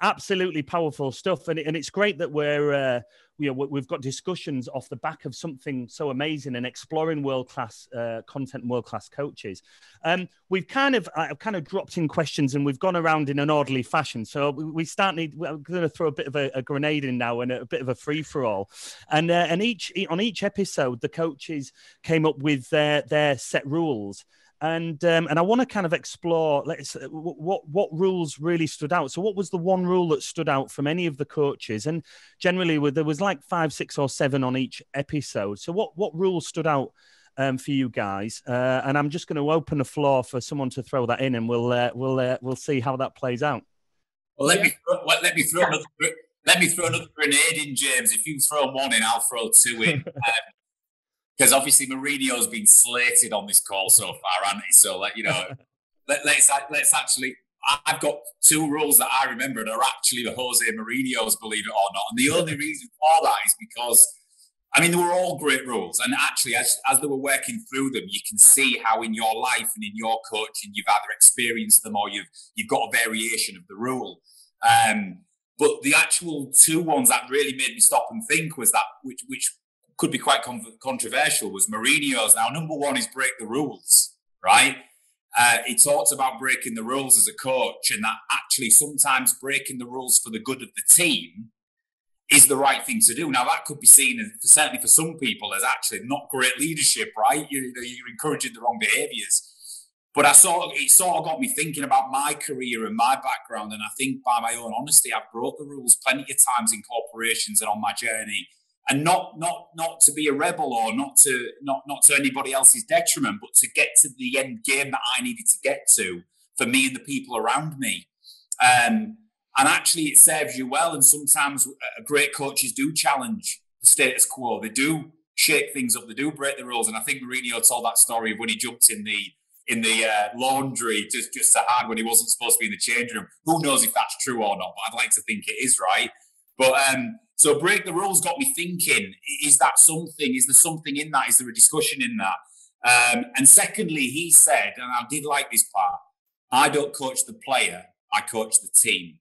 absolutely powerful stuff. And, and it's great that we're, uh, you know, we've got discussions off the back of something so amazing and exploring world-class uh, content and world-class coaches. Um, we've kind of, I've kind of dropped in questions and we've gone around in an orderly fashion. So we start need, we're going to throw a bit of a, a grenade in now and a, a bit of a free-for-all. And uh, and each on each episode, the coaches came up with their, their set rules. And um, and I want to kind of explore let's, what what rules really stood out. So what was the one rule that stood out from any of the coaches? And generally, there was like five, six, or seven on each episode. So what what rules stood out um, for you guys? Uh, and I'm just going to open the floor for someone to throw that in, and we'll uh, we'll uh, we'll see how that plays out. Well, let yeah. me throw, let, let me throw another let me throw another grenade in, James. If you throw one in, I'll throw two in. um, Because obviously Mourinho's been slated on this call so far, hasn't he? So, let, you know, let, let's let's actually. I've got two rules that I remember and are actually Jose Mourinho's, believe it or not. And the only reason for that is because, I mean, they were all great rules. And actually, as, as they were working through them, you can see how in your life and in your coaching, you've either experienced them or you've you've got a variation of the rule. Um, but the actual two ones that really made me stop and think was that, which which. could be quite con- controversial, was Mourinho's. Now, number one is break the rules, right? Uh, he talks about breaking the rules as a coach, and that actually sometimes breaking the rules for the good of the team is the right thing to do. Now, that could be seen, as, certainly for some people, as actually not great leadership, right? You, you're encouraging the wrong behaviours. But I saw it sort of got me thinking about my career and my background, and I think by my own honesty, I've broke the rules plenty of times in corporations and on my journey. And not not not to be a rebel or not to not not to anybody else's detriment, but to get to the end game that I needed to get to for me and the people around me. Um, and actually, it serves you well. And sometimes uh, great coaches do challenge the status quo. They do shake things up. They do break the rules. And I think Mourinho told that story of when he jumped in the in the uh, laundry just just so hard when he wasn't supposed to be in the change room. Who knows if that's true or not? But I'd like to think it is, right? But um, so break the rules got me thinking, is that something? Is there something in that? Is there a discussion in that? Um, and secondly, he said, and I did like this part, I don't coach the player, I coach the team.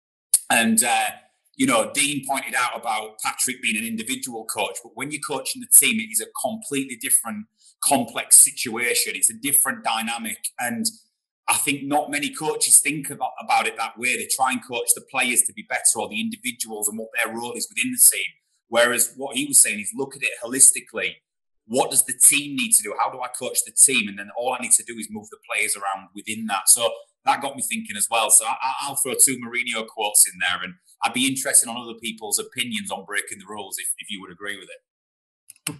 And, uh, you know, Dean pointed out about Patrick being an individual coach, but when you're coaching the team, it is a completely different, complex situation. It's a different dynamic. And I think not many coaches think about, about it that way. They try and coach the players to be better or the individuals and what their role is within the team. Whereas what he was saying is look at it holistically. What does the team need to do? How do I coach the team? And then all I need to do is move the players around within that. So that got me thinking as well. So I, I'll throw two Mourinho quotes in there, and I'd be interested on other people's opinions on breaking the rules if, if you would agree with it.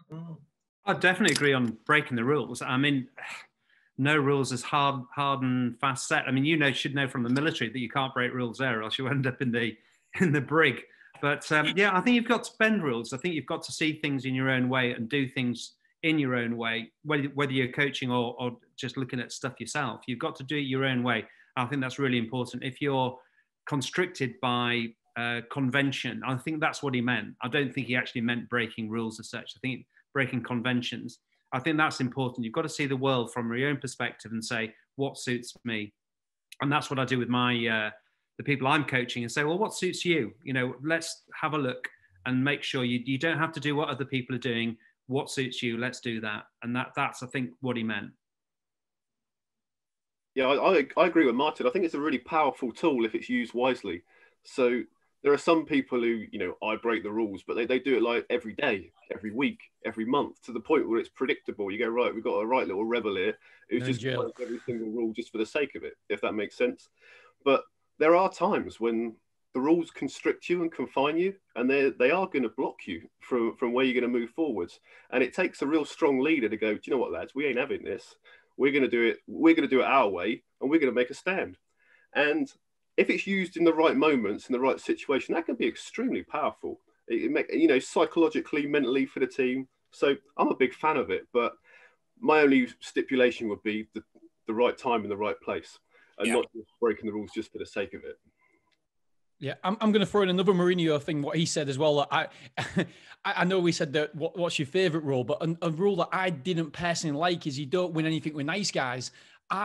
I definitely agree on breaking the rules. I mean, no rules is hard, hard and fast set. I mean, you know, should know from the military that you can't break rules there, or else you end up in the in the brig. But um, yeah, I think you've got to bend rules. I think you've got to see things in your own way and do things in your own way, whether whether you're coaching or, or just looking at stuff yourself. You've got to do it your own way. I think that's really important. If you're constricted by uh, convention, I think that's what he meant. I don't think he actually meant breaking rules as such. I think breaking conventions. I think that's important. You've got to see the world from your own perspective and say, what suits me? And that's what I do with my uh, the people I'm coaching and say, well, what suits you? You know, let's have a look and make sure you, you don't have to do what other people are doing. What suits you? Let's do that. And that that's, I think, what he meant. Yeah, I, I agree with Martin. I think it's a really powerful tool if it's used wisely. So there are some people who, you know, I break the rules, but they, they do it like every day, every week, every month, to the point where it's predictable. You go, right, we've got a right little rebel here who's no just follows every single rule just for the sake of it, if that makes sense. But there are times when the rules constrict you and confine you, and they they are going to block you from, from where you're going to move forwards. And it takes a real strong leader to go, do you know what, lads, we ain't having this. We're going to do it. We're going to do it our way, and we're going to make a stand. And if it's used in the right moments, in the right situation, that can be extremely powerful. It, it make, you know, psychologically, mentally for the team. So I'm a big fan of it, but my only stipulation would be the, the right time and the right place, and yeah. not just breaking the rules just for the sake of it. Yeah, I'm, I'm going to throw in another Mourinho thing, what he said as well. I I know we said that what, what's your favourite rule, but a, a rule that I didn't personally like is you don't win anything with nice guys. I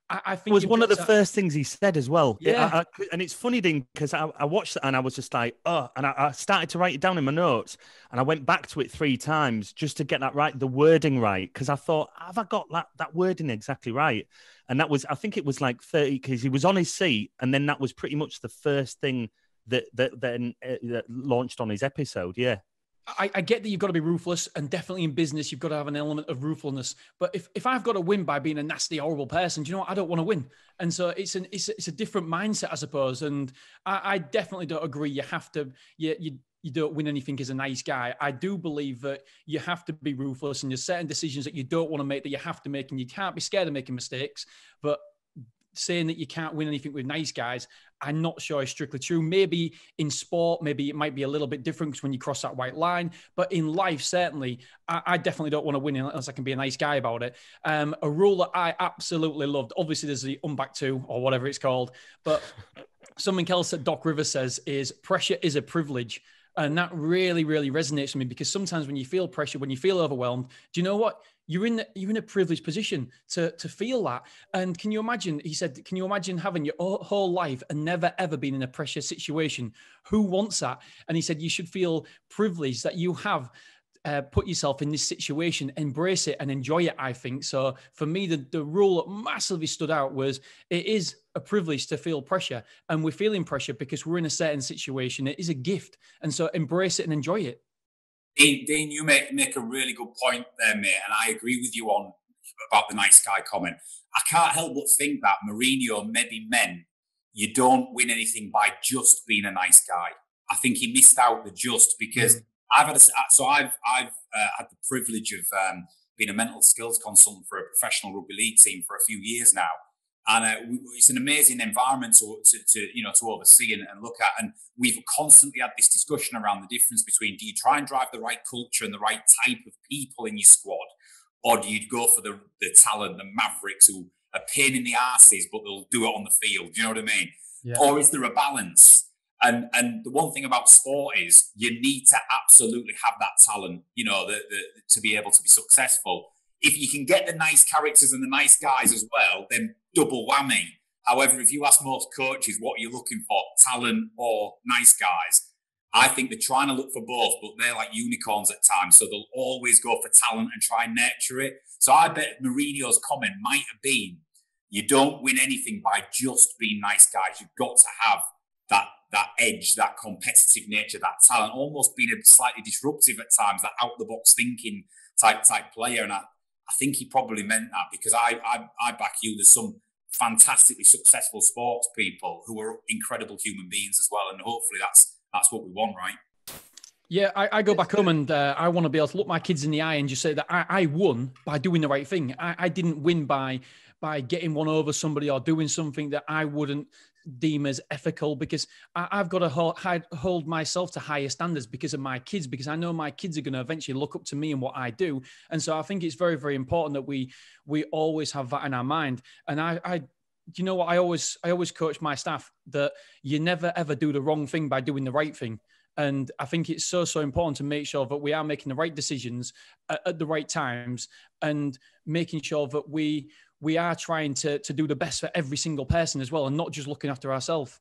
I, I think it was one of the to... first things he said as well. Yeah. I, I, and it's funny, Dean, because I, I watched it and I was just like, oh, and I, I started to write it down in my notes and I went back to it three times just to get that right, the wording right. Because I thought, have I got that, that wording exactly right? And that was, I think it was like thirty, because he was on his seat. And then that was pretty much the first thing that, that then uh, that launched on his episode. Yeah. I, I get that you've got to be ruthless, and definitely in business, you've got to have an element of ruthlessness. But if, if I've got to win by being a nasty, horrible person, do you know what? I don't want to win. And so it's an it's, it's a different mindset, I suppose. And I, I definitely don't agree. You have to, you, you, you don't win anything as a nice guy. I do believe that you have to be ruthless, and there's certain decisions that you don't want to make that you have to make, and you can't be scared of making mistakes. But saying that you can't win anything with nice guys, I'm not sure is strictly true. Maybe in sport, maybe it might be a little bit different because when you cross that white line. But in life, certainly, I, I definitely don't want to win unless I can be a nice guy about it. Um, a rule that I absolutely loved, obviously there's the unback two or whatever it's called, but something else that Doc Rivers says is pressure is a privilege. And that really, really resonates with me, because sometimes when you feel pressure, when you feel overwhelmed, do you know what? You're in, the, you're in a privileged position to, to feel that. And can you imagine, he said, can you imagine having your whole life and never, ever been in a pressure situation? Who wants that? And he said, you should feel privileged that you have uh, put yourself in this situation, embrace it and enjoy it, I think. So for me, the, the rule that massively stood out was it is a privilege to feel pressure, and we're feeling pressure because we're in a certain situation. It is a gift. And so embrace it and enjoy it. Dean, Dean, you make, make a really good point there, mate, and I agree with you on about the nice guy comment. I can't help but think that Mourinho maybe meant you don't win anything by just being a nice guy. I think he missed out the just, because mm. I've had a, so I've I've uh, had the privilege of um, being a mental skills consultant for a professional rugby league team for a few years now. And uh, we, it's an amazing environment to, to, to you know, to oversee and, and look at. And we've constantly had this discussion around the difference between, do you try and drive the right culture and the right type of people in your squad, or do you go for the, the talent, the mavericks who are pain in the arses, but they'll do it on the field? Do you know what I mean? Yeah. Or is there a balance? And and the one thing about sport is you need to absolutely have that talent, you know, the, the, to be able to be successful. If you can get the nice characters and the nice guys as well, then double whammy. However, if you ask most coaches what you're looking for, talent or nice guys, I think they're trying to look for both, but they're like unicorns at times. So they'll always go for talent and try and nurture it. So I bet Mourinho's comment might have been, you don't win anything by just being nice guys. You've got to have that that edge, that competitive nature, that talent, almost being a slightly disruptive at times, that out-the-box thinking type type player. And I, I think he probably meant that, because I, I I back you. There's some fantastically successful sports people who are incredible human beings as well, and hopefully that's that's what we want, right? Yeah, I, I go back home and uh, I want to be able to look my kids in the eye and just say that I, I won by doing the right thing. I, I didn't win by by getting one over somebody or doing something that I wouldn't deem as ethical, because I, I've got to hold, hold myself to higher standards because of my kids, because I know my kids are going to eventually look up to me and what I do. And so I think it's very, very important that we we always have that in our mind. And I, I you know what, I always I always coach my staff that you never, ever do the wrong thing by doing the right thing. And I think it's so, so important to make sure that we are making the right decisions at, at the right times, and making sure that we we are trying to, to do the best for every single person as well, and not just looking after ourselves.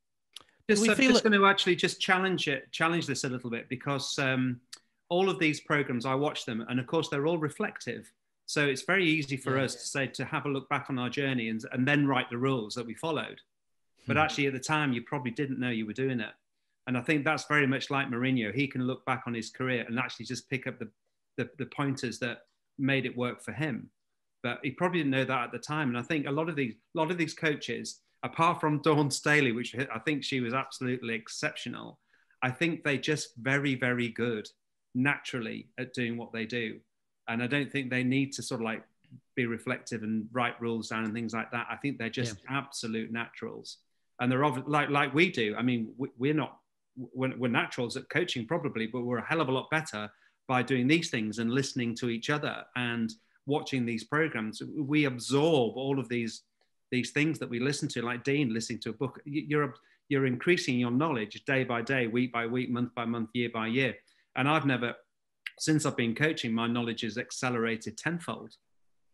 Just, we uh, feel just going to actually just challenge it, challenge this a little bit, because um, all of these programs, I watch them, and of course they're all reflective. So it's very easy for yeah, us yeah. to say, to have a look back on our journey and, and then write the rules that we followed. But actually at the time, you probably didn't know you were doing it. And I think that's very much like Mourinho. He can look back on his career and actually just pick up the, the, the pointers that made it work for him. But he probably didn't know that at the time. And I think a lot of these, a lot of these coaches, apart from Dawn Staley, which I think she was absolutely exceptional, I think they're just very, very good naturally at doing what they do. And I don't think they need to sort of like be reflective and write rules down and things like that. I think they're just yeah. absolute naturals. And they're like, like we do. I mean, we're not, we're, we're naturals at coaching probably, but we're a hell of a lot better by doing these things and listening to each other and watching these programs. We absorb all of these these things that we listen to, like Dean listening to a book. You're you're increasing your knowledge day by day, week by week, month by month, year by year. And I've never, since I've been coaching, my knowledge has accelerated tenfold.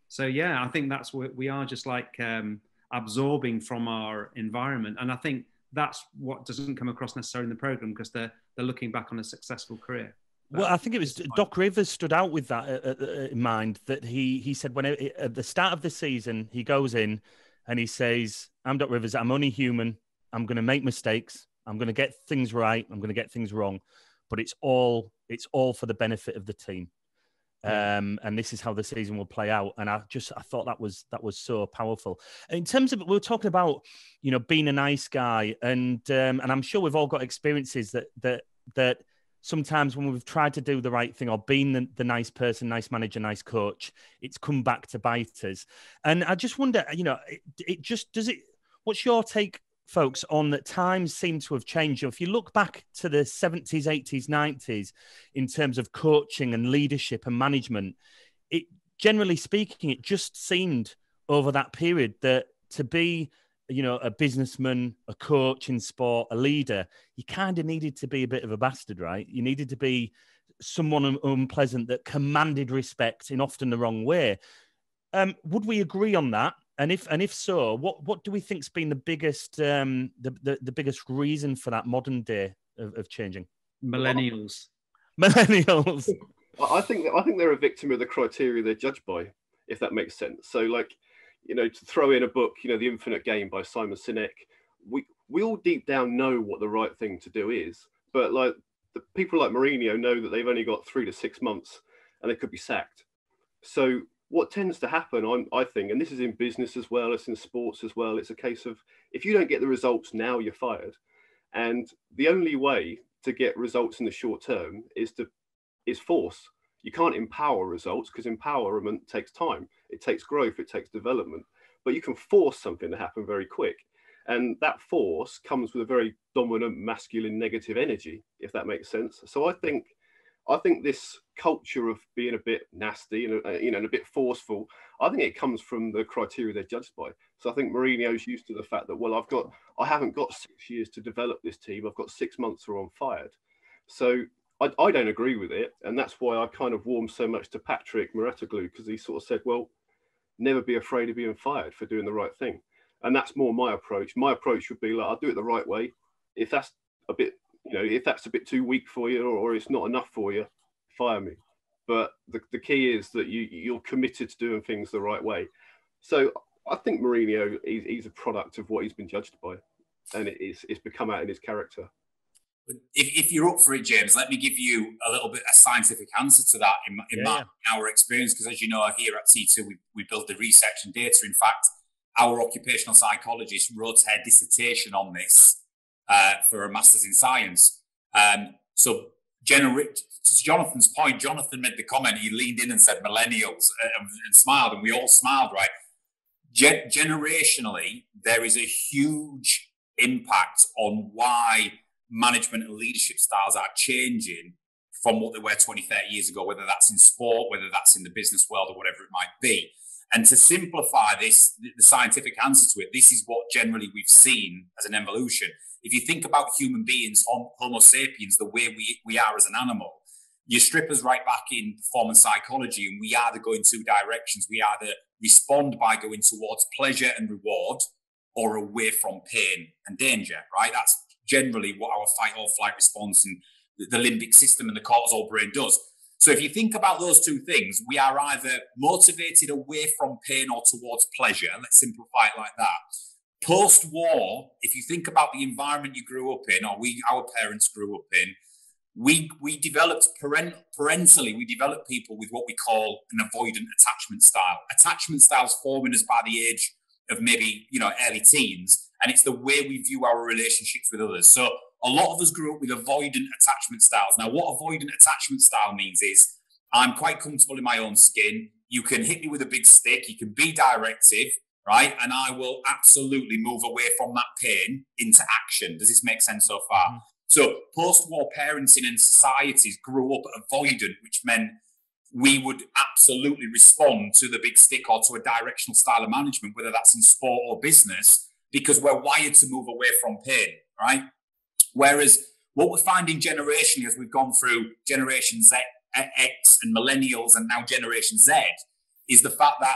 So yeah, I think that's what we are, just like um, absorbing from our environment. And I think that's what doesn't come across necessarily in the program, because they're they're looking back on a successful career. Well, I think it was Doc Rivers stood out with that uh, uh, in mind, that he he said when it, at the start of the season, he goes in and he says, I'm Doc Rivers, I'm only human, I'm going to make mistakes, I'm going to get things right, I'm going to get things wrong, but it's all it's all for the benefit of the team. Yeah. Um, and this is how the season will play out. And I just I thought that was that was so powerful. In terms of, we were talking about, you know, being a nice guy, and um, and I'm sure we've all got experiences that that that sometimes when we've tried to do the right thing or been the, the nice person, nice manager, nice coach, it's come back to bite us. And I just wonder, you know, it, it just does it. What's your take, folks, on that times seem to have changed? If you look back to the seventies, eighties, nineties, in terms of coaching and leadership and management, it generally speaking, it just seemed over that period that to be, you know, a businessman, a coach in sport, a leader, you kind of needed to be a bit of a bastard, right? You needed to be someone un- unpleasant that commanded respect in often the wrong way. Um, would we agree on that? And if and if so, what, what do we think's been the biggest um, the, the the biggest reason for that modern day of, of changing? Millennials. Millennials. I think I think they're a victim of the criteria they're judged by, if that makes sense. So, like, you know, to throw in a book, you know, The Infinite Game by Simon Sinek, we we all deep down know what the right thing to do is, but like the people like Mourinho know that they've only got three to six months and they could be sacked. So what tends to happen, I'm, I think, and this is in business as well as in sports as well, it's a case of if you don't get the results now, you're fired. And the only way to get results in the short term is to is force. You can't empower results, because empowerment takes time. It takes growth, it takes development, but you can force something to happen very quick. And that force comes with a very dominant, masculine, negative energy, if that makes sense. So I think I think this culture of being a bit nasty and, uh, you know, and a bit forceful, I think it comes from the criteria they're judged by. So I think Mourinho's used to the fact that, well, I've got, I haven't got six years to develop this team. I've got six months or I'm fired. So I, I don't agree with it. And that's why I kind of warmed so much to Patrick Mouratoglou, because he sort of said, well, never be afraid of being fired for doing the right thing. And that's more my approach. My approach would be like, I'll do it the right way. If that's a bit, you know, if that's a bit too weak for you, or, or it's not enough for you, fire me. But the, the key is that you, you're committed to doing things the right way. So I think Mourinho, he's, he's a product of what he's been judged by. And it is, it's become out in his character. If, if you're up for it, James, let me give you a little bit of scientific answer to that in, in, yeah, my, yeah. in our experience. Because as you know, here at T two, we, we build the research and data. In fact, our occupational psychologist wrote her dissertation on this uh, for a master's in science. Um, so, gener- to Jonathan's point, Jonathan made the comment, he leaned in and said millennials uh, and, and smiled, and we all smiled, right? Gen- generationally, there is a huge impact on why management and leadership styles are changing from what they were twenty, thirty years ago, whether that's in sport, whether that's in the business world, or whatever it might be. And to simplify this, the scientific answer to it, this is what generally we've seen as an evolution. If you think about human beings, Homo sapiens, the way we, we are as an animal, you strip us right back in performance psychology, and we either go in two directions. We either respond by going towards pleasure and reward, or away from pain and danger, right? That's generally what our fight or flight response and the limbic system and the cortisol brain does. So if you think about those two things, we are either motivated away from pain or towards pleasure. Let's simplify it like that. Post-war, if you think about the environment you grew up in, or we, our parents grew up in, we we developed parent, parentally, we developed people with what we call an avoidant attachment style. Attachment styles forming us by the age of maybe, you know, early teens, and it's the way we view our relationships with others. So a lot of us grew up with avoidant attachment styles. Now, what avoidant attachment style means is I'm quite comfortable in my own skin. You can hit me with a big stick. You can be directive, right? And I will absolutely move away from that pain into action. Does this make sense so far? Mm-hmm. So post-war parenting and societies grew up avoidant, which meant we would absolutely respond to the big stick or to a directional style of management, whether that's in sport or business, because we're wired to move away from pain, right? Whereas what we're finding generationally as we've gone through Generation Z, X and millennials and now Generation Z is the fact that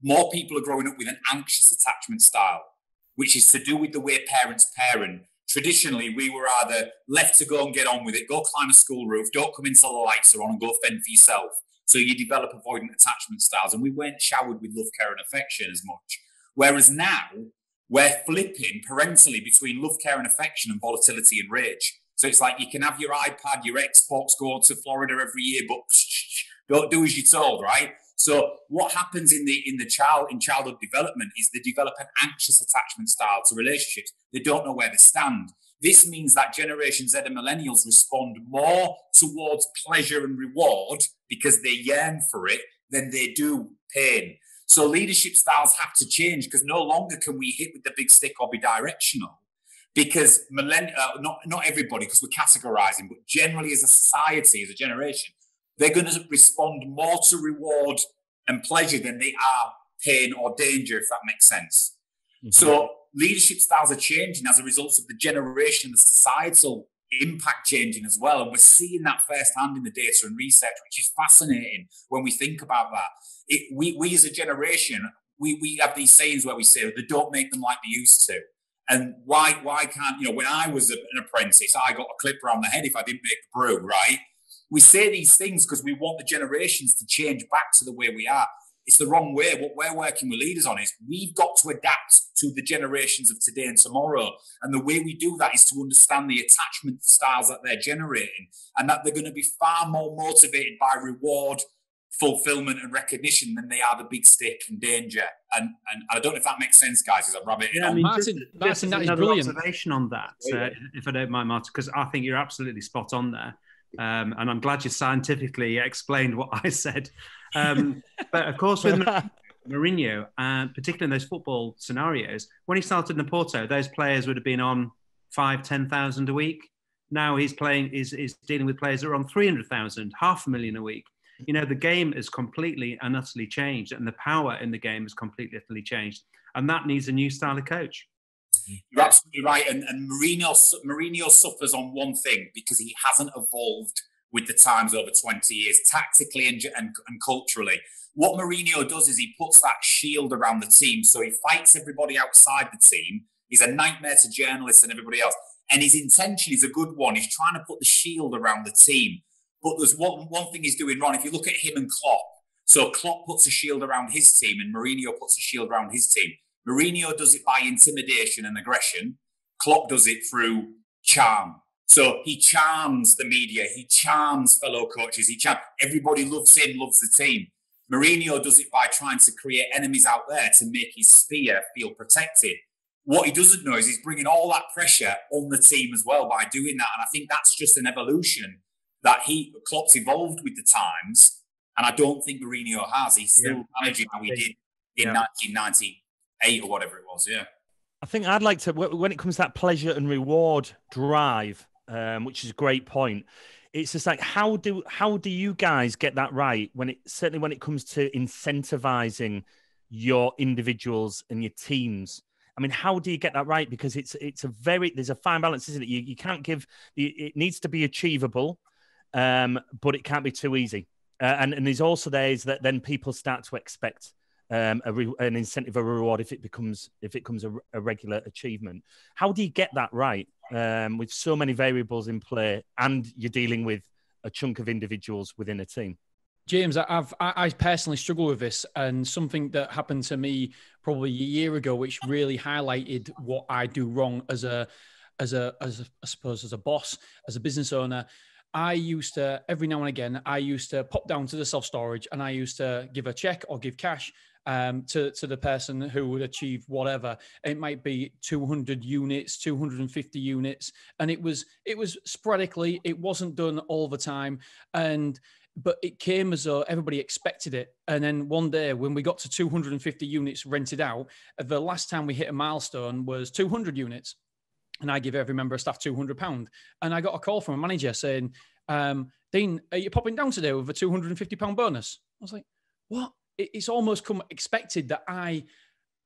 more people are growing up with an anxious attachment style, which is to do with the way parents parent. Traditionally, we were either left to go and get on with it, go climb a school roof, don't come until the lights are on, and go fend for yourself. So you develop avoidant attachment styles, and we weren't showered with love, care, and affection as much. Whereas now, we're flipping parentally between love, care, and affection and volatility and rage. So it's like you can have your iPad, your Xbox, go to Florida every year, but don't do as you're told, right? So what happens in the in the child in childhood development is they develop an anxious attachment style to relationships. They don't know where they stand. This means that Generation Z and millennials respond more towards pleasure and reward because they yearn for it than they do pain. So leadership styles have to change because no longer can we hit with the big stick or be directional. Because millenn- uh, not not everybody, because we're categorizing, but generally as a society, as a generation, they're going to respond more to reward and pleasure than they are pain or danger, if that makes sense. Mm-hmm. So leadership styles are changing as a result of the generation, the societal impact changing as well. And we're seeing that firsthand in the data and research, which is fascinating when we think about that. It, we, we as a generation, we, we have these sayings where we say, they don't make them like they used to. And why why can't, you know, when I was an apprentice, I got a clip around the head if I didn't make the brew, right? We say these things because we want the generations to change back to the way we are. It's the wrong way. What we're working with leaders on is we've got to adapt to the generations of today and tomorrow. And the way we do that is to understand the attachment styles that they're generating and that they're going to be far more motivated by reward, fulfillment and recognition than they are the big stick and danger. And and I don't know if that makes sense, guys, as I rabbit it yeah, on. I mean, Martin, just, Martin, just that is another brilliant. observation on that, uh, if I don't mind, Martin, because I think you're absolutely spot on there. Um, and I'm glad you scientifically explained what I said. Um, but of course, with Mourinho, and particularly in those football scenarios, when he started in Porto, those players would have been on five, ten thousand a week. Now he's playing, is is dealing with players that are on three hundred thousand, half a million a week. You know, the game has completely and utterly changed, and the power in the game has completely and utterly changed, and that needs a new style of coach. You're absolutely right. And, and Mourinho, Mourinho suffers on one thing because he hasn't evolved with the times over twenty years, tactically and, and, and culturally. What Mourinho does is he puts that shield around the team. So he fights everybody outside the team. He's a nightmare to journalists and everybody else. And his intention is a good one. He's trying to put the shield around the team. But there's one, one thing he's doing wrong. If you look at him and Klopp, so Klopp puts a shield around his team and Mourinho puts a shield around his team. Mourinho does it by intimidation and aggression. Klopp does it through charm. So he charms the media. He charms fellow coaches. He charms. Everybody loves him, loves the team. Mourinho does it by trying to create enemies out there to make his sphere feel protected. What he doesn't know is he's bringing all that pressure on the team as well by doing that. And I think that's just an evolution that he Klopp's evolved with the times. And I don't think Mourinho has. He's still yeah. managing how he did in yeah. nineteen ninety-eight or whatever it was. Yeah. I think I'd like to, when it comes to that pleasure and reward drive, um, which is a great point. It's just like, how do how do you guys get that right when it certainly when it comes to incentivizing your individuals and your teams? I mean, how do you get that right? Because it's it's a very there's a fine balance, isn't it? You you can't give it needs to be achievable, um, but it can't be too easy. Uh, and and there's also days that then people start to expect um, a re, an incentive, a reward if it becomes if it becomes a, a regular achievement. How do you get that right? Um, with so many variables in play, and you're dealing with a chunk of individuals within a team. James, I've I personally struggle with this, and something that happened to me probably a year ago, which really highlighted what I do wrong as a, as a, as a, I suppose, as a boss, as a business owner. I used to every now and again, I used to pop down to the self storage, and I used to give a check or give cash um, to, to the person who would achieve whatever. It might be two hundred units, two hundred fifty units. And it was, it was sporadically, it wasn't done all the time. And, but it came as though everybody expected it. And then one day when we got to two hundred fifty units rented out, the last time we hit a milestone was two hundred units. And I give every member of staff two hundred pounds. And I got a call from a manager saying, um, Dean, are you popping down today with a two hundred fifty pounds bonus? I was like, what? It's almost come expected that I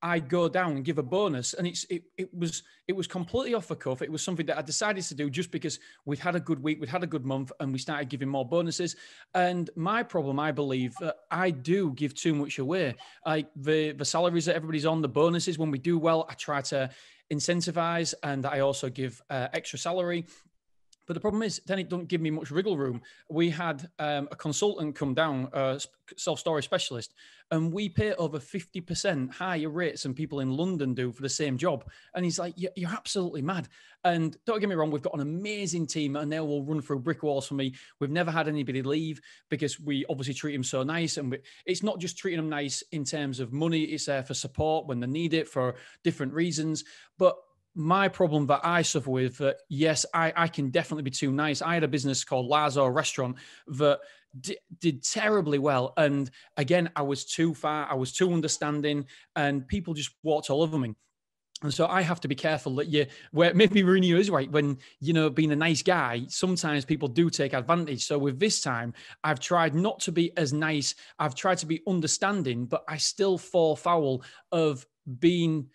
I go down and give a bonus. And it's it, it was it was completely off the cuff. It was something that I decided to do just because we'd had a good week, we'd had a good month, and we started giving more bonuses. And my problem, I believe, uh, I do give too much away. Like the, the salaries that everybody's on, the bonuses, when we do well, I try to incentivize, and I also give uh, extra salary. But the problem is, then it don't give me much wriggle room. We had um, a consultant come down, a self-storage specialist, and we pay over fifty percent higher rates than people in London do for the same job. And he's like, you're absolutely mad. And don't get me wrong, we've got an amazing team, and they will run through brick walls for me. We've never had anybody leave because we obviously treat them so nice. And we, it's not just treating them nice in terms of money. It's there for support when they need it for different reasons. But my problem that I suffer with, uh, yes, I, I can definitely be too nice. I had a business called Lazo Restaurant that d- did terribly well. And again, I was too far, I was too understanding, and people just walked all over me. And so I have to be careful that you, where maybe Mourinho is right, when, you know, being a nice guy, sometimes people do take advantage. So with this time, I've tried not to be as nice. I've tried to be understanding, but I still fall foul of being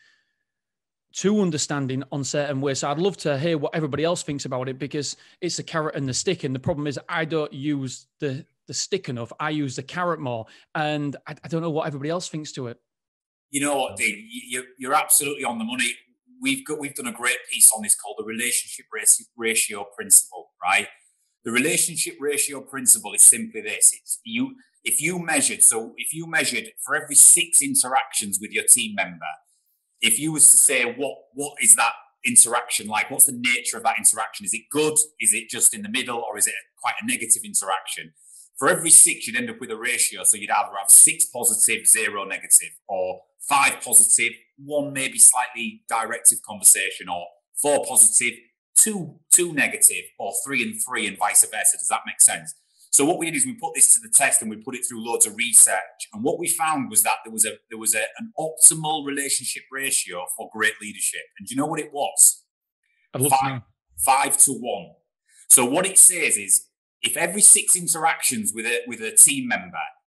too understanding on certain ways. So I'd love to hear what everybody else thinks about it, because it's a carrot and the stick. And the problem is I don't use the, the stick enough. I use the carrot more. And I, I don't know what everybody else thinks to it. You know what, Dean? You, you're absolutely on the money. We've got we've done a great piece on this called the relationship ratio principle, right? The relationship ratio principle is simply this: it's you. If you measured, so if you measured for every six interactions with your team member, if you was to say what what is that interaction like? What's the nature of that interaction? Is it good? Is it just in the middle, or is it quite a negative interaction? For every six, you'd end up with a ratio. So you'd either have six positive, zero negative, or five positive, one maybe slightly directive conversation, or four positive, two two negative, or three and three, and vice versa. Does that make sense? So what we did is we put this to the test, and we put it through loads of research. And what we found was that there was a there was a, an optimal relationship ratio for great leadership. And do you know what it was? I'd love five, to know. five to one. So what it says is, if every six interactions with a with a team member,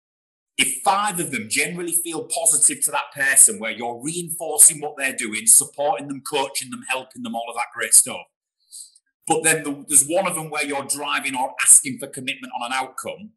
if five of them generally feel positive to that person, where you're reinforcing what they're doing, supporting them, coaching them, helping them, all of that great stuff, but then the, there's one of them where you're driving or asking for commitment on an outcome,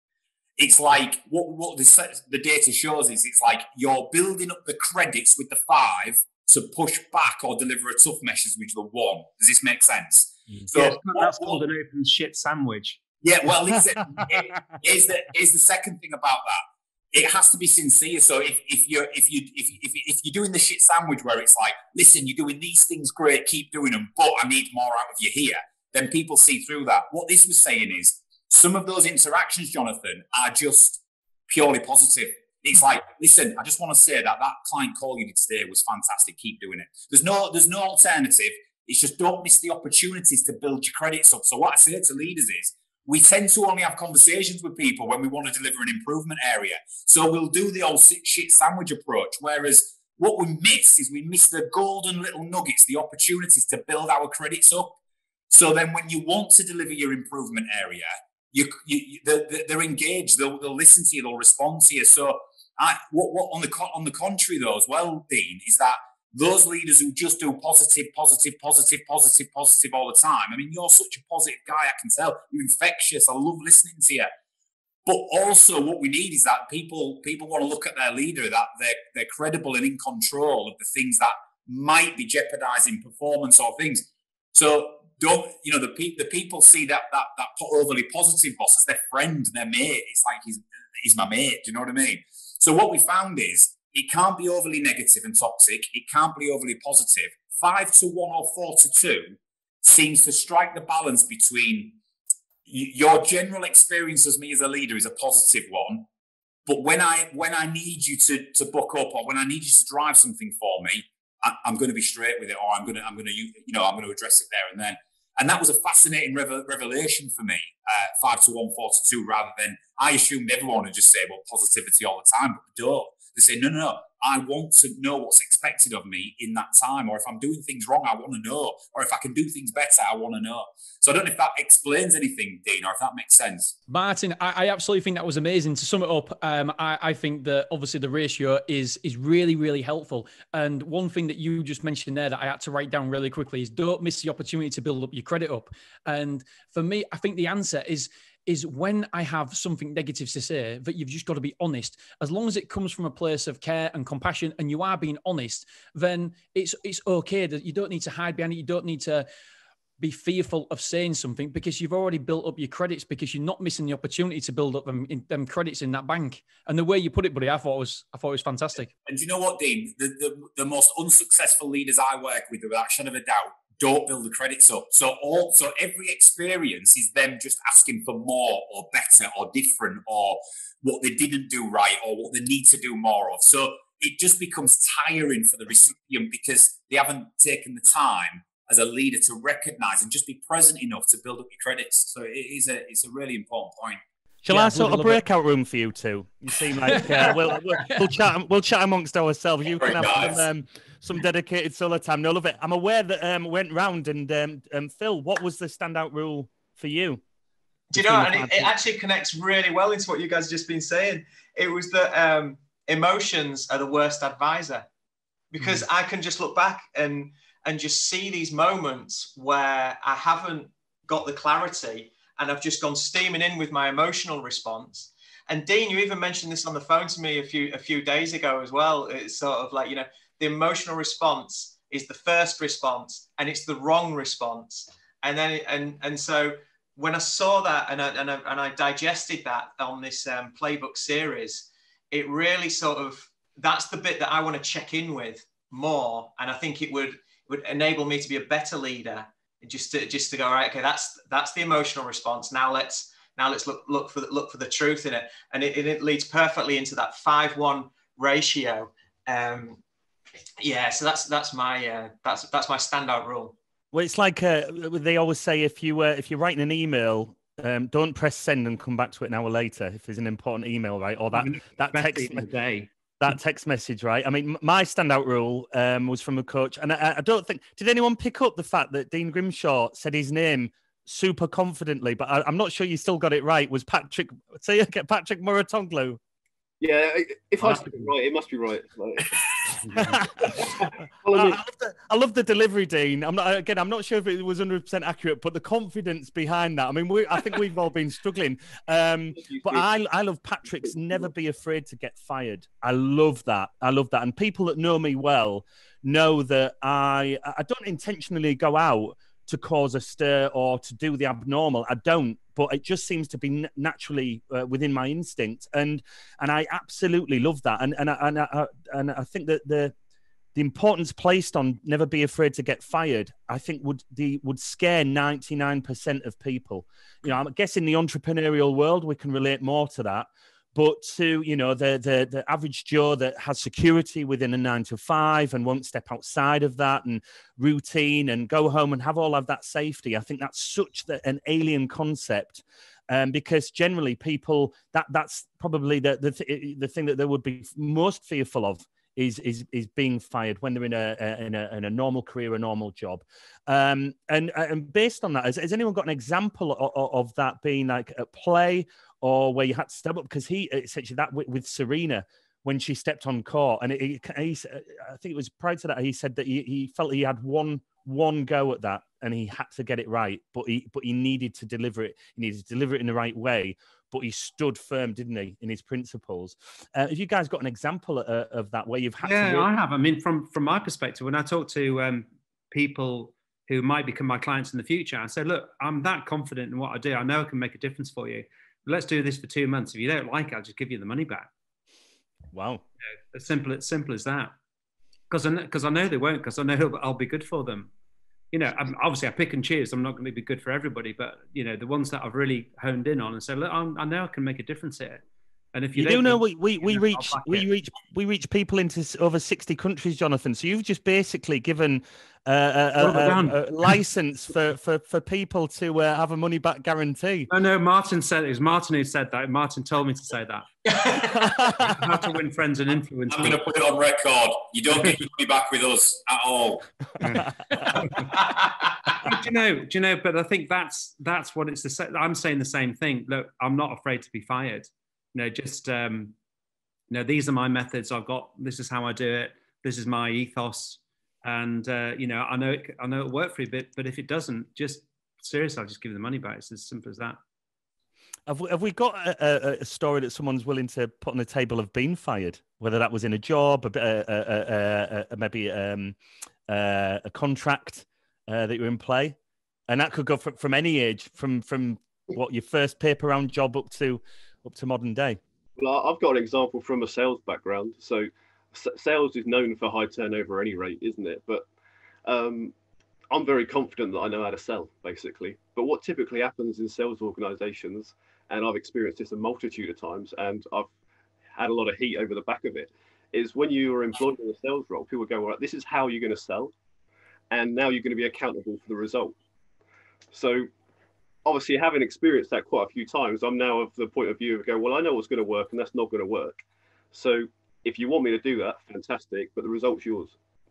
it's like what, what the, the data shows is it's like you're building up the credits with the five to push back or deliver a tough message with the one. Does this make sense? Mm. So yes, that's what, called an open shit sandwich. Yeah, well, listen, it, here's the here's the second thing about that. It has to be sincere. So if if you're if you if if if you're doing the shit sandwich where it's like, listen, you're doing these things great, keep doing them, but I need more out of you here, then people see through that. What this was saying is some of those interactions, Jonathan, are just purely positive. It's like, listen, I just want to say that that client call you did today was fantastic. Keep doing it. There's no there's no alternative. It's just don't miss the opportunities to build your credits up. So what I say to leaders is, we tend to only have conversations with people when we want to deliver an improvement area. So we'll do the old shit sandwich approach. Whereas what we miss is we miss the golden little nuggets, the opportunities to build our credits up. So then when you want to deliver your improvement area, you, you, they're, they're engaged. They'll, they'll listen to you. They'll respond to you. So I, what, what on the on the contrary, though, as well, Dean, is that those leaders who just do positive, positive, positive, positive, positive all the time. I mean, you're such a positive guy, I can tell. You're infectious. I love listening to you. But also what we need is that people people want to look at their leader, that they're, they're credible and in control of the things that might be jeopardizing performance or things. So don't, you know, the, pe- the people see that, that that overly positive boss as their friend, their mate. It's like, he's, he's my mate. Do you know what I mean? So what we found is, it can't be overly negative and toxic. It can't be overly positive. Five to one or four to two seems to strike the balance between your general experience as me as a leader is a positive one, but when I when I need you to to buck up, or when I need you to drive something for me, I, I'm going to be straight with it, or I'm going to I'm going to you know I'm going to address it there and then. And that was a fascinating revel- revelation for me. Uh, five to one, four to two, rather than I assumed everyone would just say, well, positivity all the time, but they don't. They say, no, no, no, I want to know what's expected of me in that time. Or if I'm doing things wrong, I want to know. Or if I can do things better, I want to know. So I don't know if that explains anything, Dean, or if that makes sense. Martin, I, I absolutely think that was amazing. To sum it up, um, I, I think that obviously the ratio is is really, really helpful. And one thing that you just mentioned there that I had to write down really quickly is don't miss the opportunity to build up your credit up. And for me, I think the answer is is when I have something negative to say, that you've just got to be honest. As long as it comes from a place of care and compassion and you are being honest, then it's it's okay. That you don't need to hide behind it. You don't need to be fearful of saying something because you've already built up your credits, because you're not missing the opportunity to build up them, in, them credits in that bank. And the way you put it, buddy, I thought it was I thought it was fantastic. And do you know what, Dean? The, the, the most unsuccessful leaders I work with, without a shadow of a doubt, don't build the credits up. So all, so every experience is them just asking for more or better or different or what they didn't do right or what they need to do more of. So it just becomes tiring for the recipient because they haven't taken the time as a leader to recognise and just be present enough to build up your credits. So it is a it's a really important point. Shall Yeah, I sort love a it, love it. breakout room for you two? You seem like uh, we'll, we'll, we'll chat. We'll chat amongst ourselves. You can have Very some, um, some dedicated solo time. No, love it. I'm aware that um, went round and um, um, Phil, what was the standout rule for you? Do you know, and it, it actually connects really well into what you guys have just been saying. It was that um, emotions are the worst advisor, because mm. I can just look back and and just see these moments where I haven't got the clarity and I've just gone steaming in with my emotional response. And Dean, you even mentioned this on the phone to me a few a few days ago as well. It's sort of like, you know, the emotional response is the first response and it's the wrong response. And then, and and so when I saw that and I, and I, and I digested that on this um, Playbook series, it really sort of, that's the bit that I want to check in with more. And I think it would, would enable me to be a better leader. Just to just to go, right, okay, that's that's the emotional response. Now let's now let's look look for the look for the truth in it, and it, it leads perfectly into that five one ratio. Um, yeah, so that's that's my uh, that's that's my standout rule. Well, it's like uh, they always say, if you uh, if you're writing an email, um, don't press send and come back to it an hour later if there's an important email, right? Or that that text day. That text message, right? I mean, my standout rule um, was from a coach, and I, I don't think, did anyone pick up the fact that Dean Grimshaw said his name super confidently, but I, I'm not sure you still got it right, was Patrick, say again, Patrick Mouratoglou. Yeah, if I said it right, it must be right. I, love the, I love the delivery, Dean. I'm not again. I'm not sure if it was one hundred percent accurate, but the confidence behind that. I mean, we, I think we've all been struggling. Um, but I, I love Patrick's never be afraid to get fired. I love that. I love that. And people that know me well know that I, I don't intentionally go out to cause a stir or to do the abnormal. I don't, but it just seems to be naturally uh, within my instinct, and and I absolutely love that. And and I, and I, and I think that the the importance placed on never be afraid to get fired, I think would the would scare ninety-nine percent of people. You know, I guess in the entrepreneurial world we can relate more to that. But to, you know, the, the the average Joe that has security within a nine to five and won't step outside of that and routine and go home and have all of that safety, I think that's such the, an alien concept, um, because generally people, that that's probably the the, th- the thing that they would be most fearful of is is is being fired when they're in a, a in a in a normal career, a normal job. Um, and and based on that, has, has anyone got an example of, of that being like at play, or where you had to step up? Because he essentially that with, with Serena when she stepped on court, and it, it, he, I think it was prior to that, he said that he, he felt he had one one go at that, and he had to get it right, but he but he needed to deliver it. He needed to deliver it in the right way, but he stood firm, didn't he, in his principles? Uh, have you guys got an example of, of that where you've had yeah, to? Yeah, I have. I mean, from from my perspective, when I talk to um, people who might become my clients in the future, I say, look, I'm that confident in what I do. I know I can make a difference for you. Let's do this for two months. If you don't like it, I'll just give you the money back. Wow. You know, as simple, as simple as that. Because I, because I know they won't, because I know I'll be good for them. You know, I'm, obviously I pick and choose. I'm not going to be good for everybody, but, you know, the ones that I've really honed in on and said, look, I'm, I know I can make a difference here. And if you, you do know, we we, we reach we reach we reach people into over sixty countries, Jonathan. So you've just basically given uh, a, a, a, a license for, for, for people to uh, have a money back guarantee. Oh no, Martin said it was Martin who said that. Martin told me to say that. How to win friends and influence. I'm going to put it on record. You don't get your money back with us at all. do you know? Do you know? But I think that's that's what it's. The, I'm saying the same thing. Look, I'm not afraid to be fired. You know, just um, you know, these are my methods. I've got. This is how I do it. This is my ethos. And uh, you know, I know it. I know it'll work for you, but but if it doesn't, just seriously, I'll just give you the money back. It's as simple as that. Have we, have we got a, a story that someone's willing to put on the table of being fired? Whether that was in a job, a, a, a, a, maybe um, a, a contract uh, that you're in play, and that could go from, from any age, from from what your first paper round job up to up to modern day. Well, I've got an example from a sales background. So sales is known for high turnover at any rate, isn't it? But um, I'm very confident that I know how to sell, basically. But what typically happens in sales organizations, and I've experienced this a multitude of times, and I've had a lot of heat over the back of it, is when you are employed in a sales role, people go, all right, this is how you're going to sell, and now you're going to be accountable for the result. So obviously, having experienced that quite a few times, I'm now of the point of view of going, well, I know what's going to work, and that's not going to work. So if you want me to do that, fantastic, but the result's yours.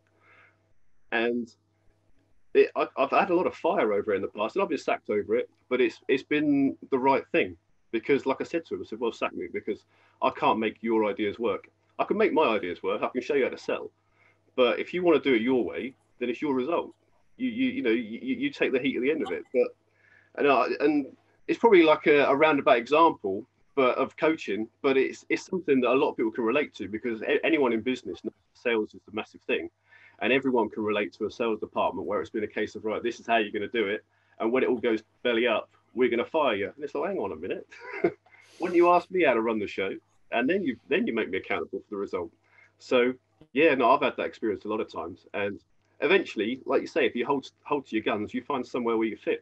And it, I, I've had a lot of fire over it in the past, and I've been sacked over it, but it's it's been the right thing. Because like I said to him, I said, well, sack me, because I can't make your ideas work. I can make my ideas work. I can show you how to sell. But if you want to do it your way, then it's your result. You you you know, you, you take the heat at the end of it. But and, uh, and it's probably like a, a roundabout example, but of coaching, but it's it's something that a lot of people can relate to, because anyone in business knows sales is the massive thing, and everyone can relate to a sales department where it's been a case of, right, this is how you're going to do it, and when it all goes belly up, we're going to fire you. And it's like, hang on a minute, wouldn't you ask me how to run the show, and then you then you make me accountable for the result? So yeah, no, I've had that experience a lot of times, and eventually, like you say, if you hold hold to your guns, you find somewhere where you fit.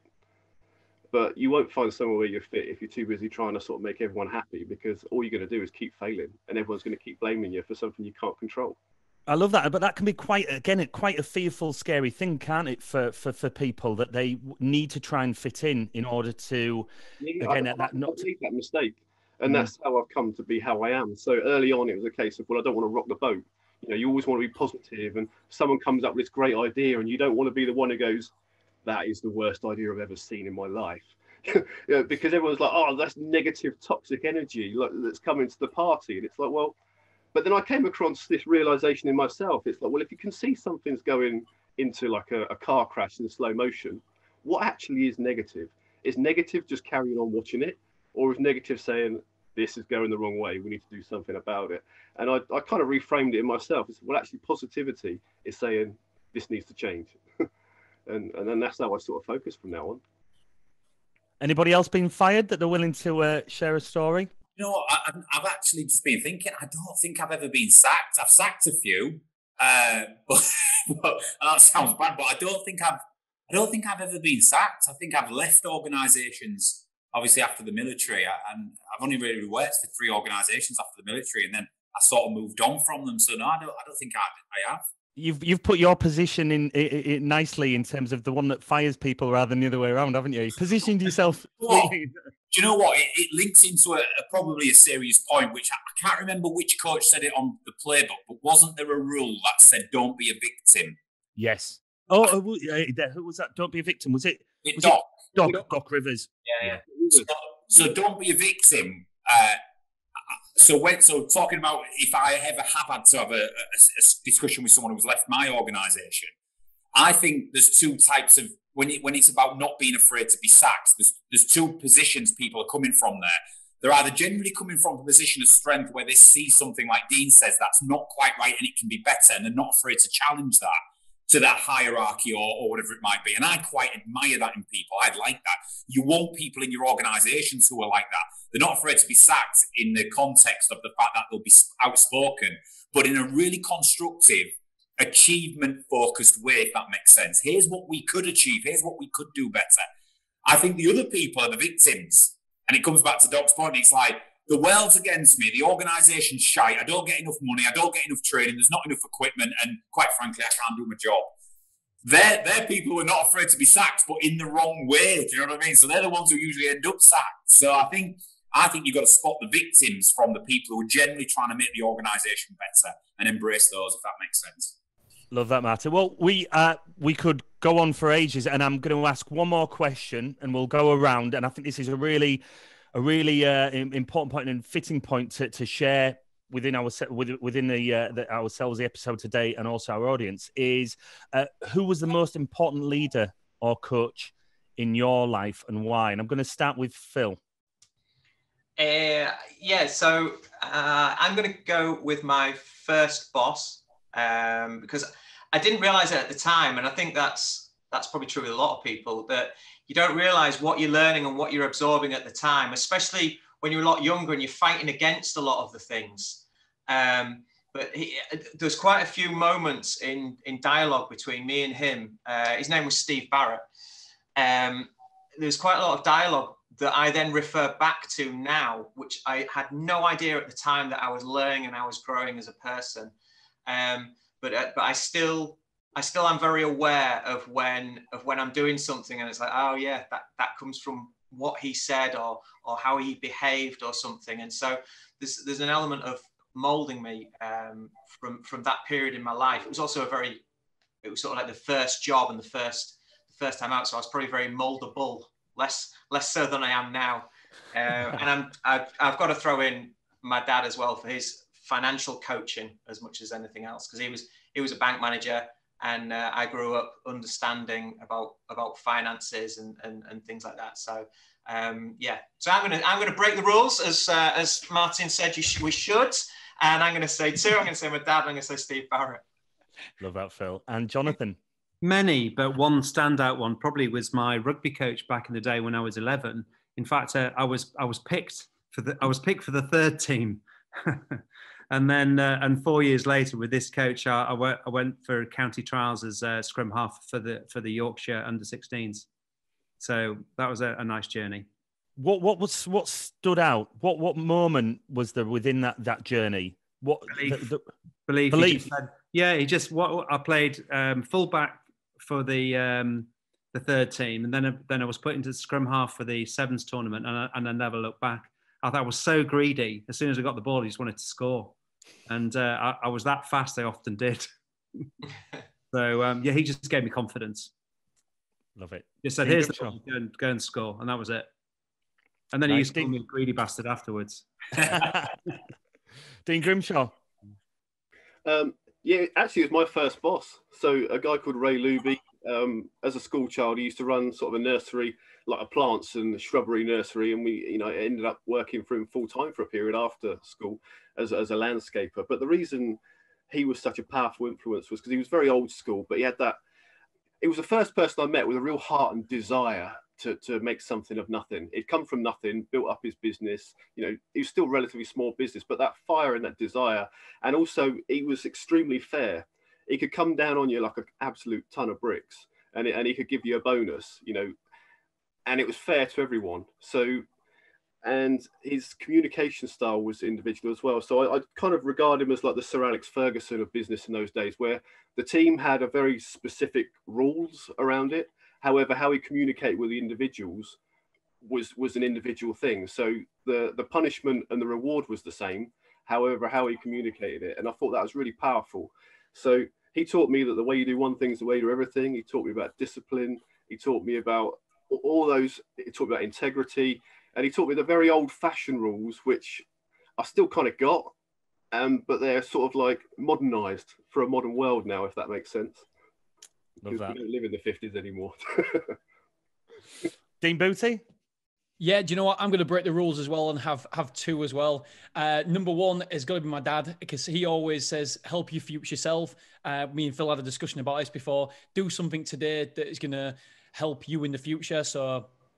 But you won't find somewhere where you fit if you're too busy trying to sort of make everyone happy, because all you're going to do is keep failing, and everyone's going to keep blaming you for something you can't control. I love that, but that can be quite, again, quite a fearful, scary thing, can't it, for for, for people, that they need to try and fit in in order to, yeah, again, I, that I, not I made that mistake, and mm. that's how I've come to be how I am. So early on, it was a case of, well, I don't want to rock the boat. You know, you always want to be positive, and someone comes up with this great idea, and you don't want to be the one who goes, that is the worst idea I've ever seen in my life. You know, because everyone's like, oh, that's negative, toxic energy like, that's coming to the party. And it's like, well, but then I came across this realization in myself. It's like, well, if you can see something's going into like a, a car crash in slow motion, what actually is negative? Is negative just carrying on watching it? Or is negative saying, this is going the wrong way, we need to do something about it? And I, I kind of reframed it in myself. It's, well, actually, positivity is saying, this needs to change. and, and then that's how I sort of focus from now on. Anybody else been fired that they're willing to uh, share a story? You know, I, I've actually just been thinking, I don't think I've ever been sacked. I've sacked a few, uh, but, but that sounds bad, but I don't think I've, I don't think I've ever been sacked. I think I've left organisations, obviously after the military, and I've only really worked for three organisations after the military, and then I sort of moved on from them. So no, I don't, I don't think I, I have. You've you've put your position in, in, in nicely in terms of the one that fires people rather than the other way around, haven't you? You positioned yourself. Well, do you know what? It, it links into a, a probably a serious point, which I, I can't remember which coach said it on the playbook, but wasn't there a rule that said don't be a victim? Yes. Oh, uh, who was that? Don't be a victim. Was it? it was Doc. It Doc, Doc Rivers. Yeah, yeah. So, so don't be a victim. Uh, So when so talking about if I ever have had to have a, a, a discussion with someone who's left my organisation, I think there's two types of when it, when it's about not being afraid to be sacked. There's there's two positions people are coming from there. They're either generally coming from a position of strength where they see something like Dean says that's not quite right and it can be better, and they're not afraid to challenge that to that hierarchy or, or whatever it might be. And I quite admire that in people. I'd like that. You want people in your organisations who are like that. They're not afraid to be sacked in the context of the fact that they'll be outspoken, but in a really constructive, achievement-focused way, if that makes sense. Here's what we could achieve. Here's what we could do better. I think the other people are the victims. And it comes back to Doc's point. It's like, the world's against me, the organisation's shite, I don't get enough money, I don't get enough training, there's not enough equipment, and quite frankly, I can't do my job. They're, they're people who are not afraid to be sacked, but in the wrong way. Do you know what I mean? So they're the ones who usually end up sacked. So I think I think you've got to spot the victims from the people who are generally trying to make the organisation better and embrace those, if that makes sense. Love that, Martin. Well, we uh, we could go on for ages, and I'm going to ask one more question, and we'll go around. And I think this is a really, a really uh, important point and fitting point to, to share within our within the, uh, the ourselves the episode today, and also our audience is uh, who was the most important leader or coach in your life, and why? And I'm going to start with Phil. Uh, yeah, so uh, I'm going to go with my first boss um, because I didn't realise it at the time, and I think that's that's probably true with a lot of people, that you don't realise what you're learning and what you're absorbing at the time, especially when you're a lot younger and you're fighting against a lot of the things. Um, but he, there's quite a few moments in in dialogue between me and him. Uh, his name was Steve Barrett. Um, there's quite a lot of dialogue that I then refer back to now, which I had no idea at the time that I was learning and I was growing as a person. Um, but uh, but I still I still am very aware of when of when I'm doing something and it's like, oh yeah, that that comes from what he said or or how he behaved or something. And so there's there's an element of molding me um, from from that period in my life. It was also a very it was sort of like the first job and the first the first time out, so I was probably very moldable. Less, less so than I am now, uh, and I'm. I've, I've got to throw in my dad as well for his financial coaching as much as anything else, because he was he was a bank manager, and uh, I grew up understanding about about finances and and, and things like that. So um, yeah, so I'm gonna I'm gonna break the rules as uh, as Martin said you sh- we should, and I'm gonna say two. I'm gonna say my dad. And I'm gonna say Steve Barrett. Love that, Phil. And Jonathan. Many, but one standout one probably was my rugby coach back in the day when I was eleven. In fact, uh, I was I was picked for the I was picked for the third team, and then uh, and four years later with this coach, I, I, went, I went for county trials as uh, scrum half for the for the Yorkshire under sixteens. So that was a, a nice journey. What what was what stood out? What what moment was there within that that journey? What Belief. The, the, Belief. Belief. He just had, yeah, he just what I played um, fullback for the um, the third team, and then then I was put into scrum half for the sevens tournament, and I, and I never looked back. I thought I was so greedy. As soon as I got the ball, I just wanted to score, and uh, I, I was that fast. I often did. So um, yeah, he just gave me confidence. Love it. Just said, Dean "Here's the Grimshaw. ball, go and, go and score," and that was it. And then he Nice. used to call me a greedy bastard afterwards. Dean Grimshaw. Um, yeah, actually, it was my first boss. So a guy called Ray Luby. Um, as a school child, he used to run sort of a nursery, like a plants and shrubbery nursery, and we, you know, ended up working for him full time for a period after school as as a landscaper. But the reason he was such a powerful influence was because he was very old school, but he had that. It was the first person I met with a real heart and desire to to make something of nothing. He'd come from nothing, built up his business. You know, he was still relatively small business, but that fire and that desire, and also he was extremely fair. He could come down on you like an absolute ton of bricks, and it, and he could give you a bonus, you know, and it was fair to everyone. So, and his communication style was individual as well. So I, I kind of regard him as like the Sir Alex Ferguson of business in those days, where the team had a very specific rules around it. However, how he communicated with the individuals was was an individual thing. So the the punishment and the reward was the same. However, how he communicated it, and I thought that was really powerful. So he taught me that the way you do one thing is the way you do everything. He taught me about discipline. He taught me about all those. He taught me about integrity, and he taught me the very old-fashioned rules, which I still kind of got, um, but they're sort of like modernized for a modern world now, if that makes sense. Love Because that. we don't live in the fifties anymore. Dean Booty. Yeah, do you know what? I'm going to break the rules as well and have have two as well. Uh, number one is going to be my dad, because he always says, help your future self. Uh, me and Phil had a discussion about this before. Do something today that is going to help you in the future. So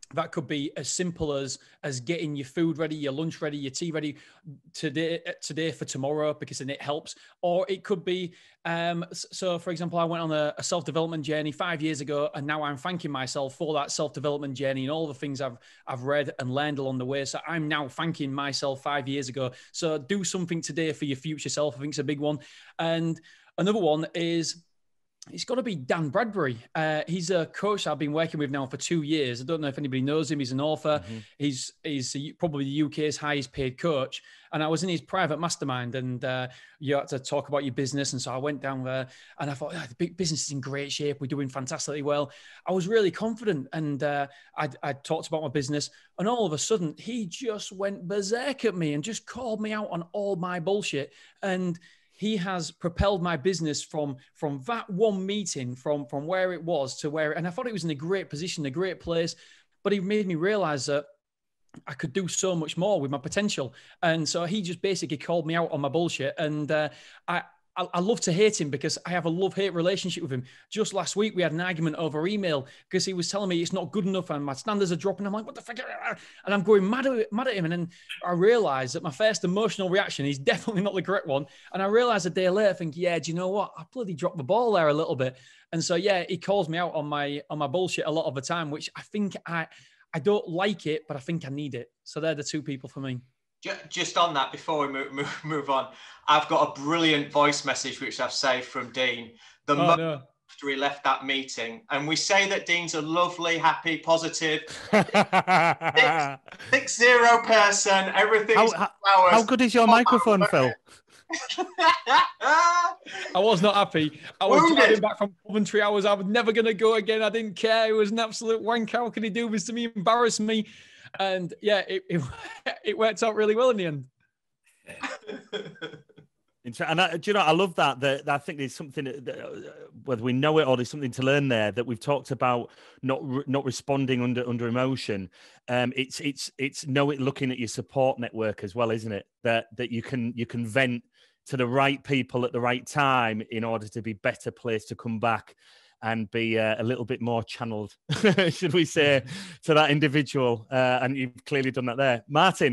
That could be as simple as as getting your food ready, your lunch ready, your tea ready today today for tomorrow, because then it helps. Or it could be, um, so for example, I went on a, a self-development journey five years ago, and now I'm thanking myself for that self-development journey and all the things I've I've read and learned along the way. So I'm now thanking myself five years ago. So do something today for your future self. I think it's a big one. And another one is, it's got to be Dan Bradbury. Uh, he's a coach I've been working with now for two years. I don't know if anybody knows him. He's an author. Mm-hmm. He's he's probably the U K's highest paid coach. And I was in his private mastermind, and uh, you had to talk about your business. And so I went down there, and I thought, oh, the big business is in great shape. We're doing fantastically well. I was really confident, and uh, I I talked about my business, and all of a sudden he just went berserk at me and just called me out on all my bullshit. And he has propelled my business from, from that one meeting, from, from where it was to where, and I thought it was in a great position, a great place, but he made me realize that I could do so much more with my potential. And so he just basically called me out on my bullshit. And uh, I, I, I love to hate him because I have a love-hate relationship with him. Just last week, we had an argument over email because he was telling me it's not good enough and my standards are dropping. I'm like, what the fuck? And I'm going mad at, mad at him. And then I realized that my first emotional reaction is definitely not the correct one. And I realized a day later, I think, yeah, do you know what? I bloody dropped the ball there a little bit. And so, yeah, he calls me out on my on my bullshit a lot of the time, which I think I, I don't like it, but I think I need it. So they're the two people for me. Just on that, before we move, move, move on, I've got a brilliant voice message which I've saved from Dean. The oh, moment no. after he left that meeting, and we say that Dean's a lovely, happy, positive, six, six zero person. Everything's how, flowers. How good is your microphone, Phil? I was not happy. I was Wounded. driving back from Coventry. I was, I was never going to go again. I didn't care. It was an absolute wank. How can he do this to me? Embarrass me. And yeah, it, it it worked out really well in the end. And I, do you know, I love that, that, that I think there's something, that, whether we know it or there's something to learn there, that we've talked about not not responding under under emotion. Um, it's it's it's know it looking at your support network as well, isn't it? That that you can you can vent to the right people at the right time in order to be better placed to come back and be uh, a little bit more channeled, should we say, to that individual. Uh, and you've clearly done that there. Martin.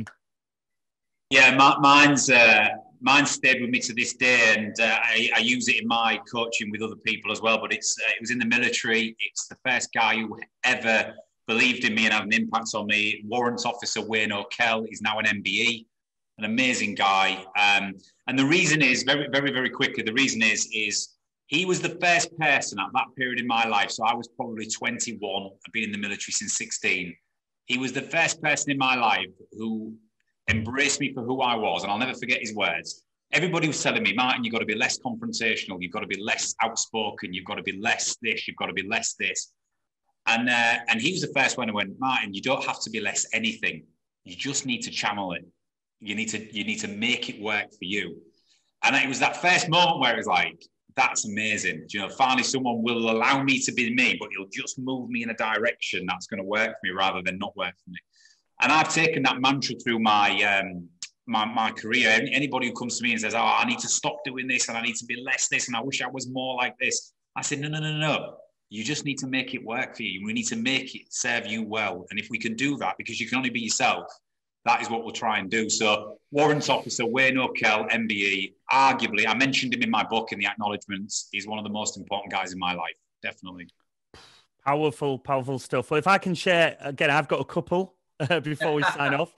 Yeah, my, mine's uh, mine's stayed with me to this day, and uh, I, I use it in my coaching with other people as well. But it's uh, it was in the military. It's the first guy who ever believed in me and had an impact on me. Warrant Officer Wayne O'Kell. He's now an M B E, an amazing guy. Um, and the reason is, very, very, very quickly, the reason is, is he was the first person at that period in my life. So I was probably twenty-one. I've been in the military since sixteen. He was the first person in my life who embraced me for who I was. And I'll never forget his words. Everybody was telling me, Martin, you've got to be less confrontational. You've got to be less outspoken. You've got to be less this. You've got to be less this. And, uh, and he was the first one who went, Martin, you don't have to be less anything. You just need to channel it. You need to, you need to make it work for you. And it was that first moment where it was like, that's amazing. You know, finally someone will allow me to be me, but he'll just move me in a direction that's going to work for me rather than not work for me. And I've taken that mantra through my um, my, my career. Anybody who comes to me and says, oh, I need to stop doing this and I need to be less this and I wish I was more like this. I said, no, no, no, no. You just need to make it work for you. We need to make it serve you well. And if we can do that, because you can only be yourself, that is what we'll try and do. So Warrant Officer Wayne O'Kell, M B E, arguably, I mentioned him in my book in the acknowledgements. He's one of the most important guys in my life, definitely. Powerful, powerful stuff. Well, if I can share, again, I've got a couple uh, before we sign off.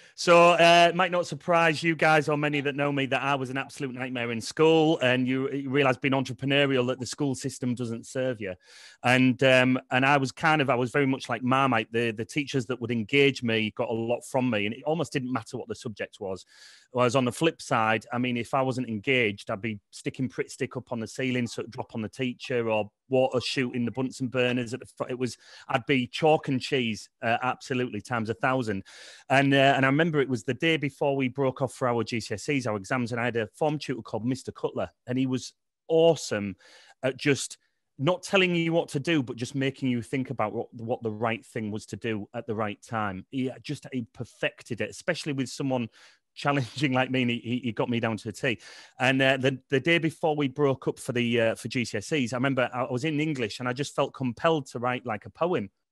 So uh, it might not surprise you guys or many that know me that I was an absolute nightmare in school, and you, you realise being entrepreneurial that the school system doesn't serve you. And um, and I was kind of, I was very much like Marmite. The, the teachers that would engage me got a lot from me, and it almost didn't matter what the subject was. Whereas on the flip side, I mean, if I wasn't engaged, I'd be sticking Pritt stick up on the ceiling so it'd drop on the teacher, or water shooting the Bunsen burners at the front. It was, I'd be chalk and cheese, uh, absolutely, times a thousand. And uh, and I remember it was the day before we broke off for our G C S Es, our exams, and I had a form tutor called Mister Cutler, and he was awesome at just not telling you what to do, but just making you think about what, what the right thing was to do at the right time. He just he perfected it, especially with someone challenging like me, and he, he got me down to a T. And uh, the, the day before we broke up for the uh, for G C S Es, I remember I was in English and I just felt compelled to write like a poem.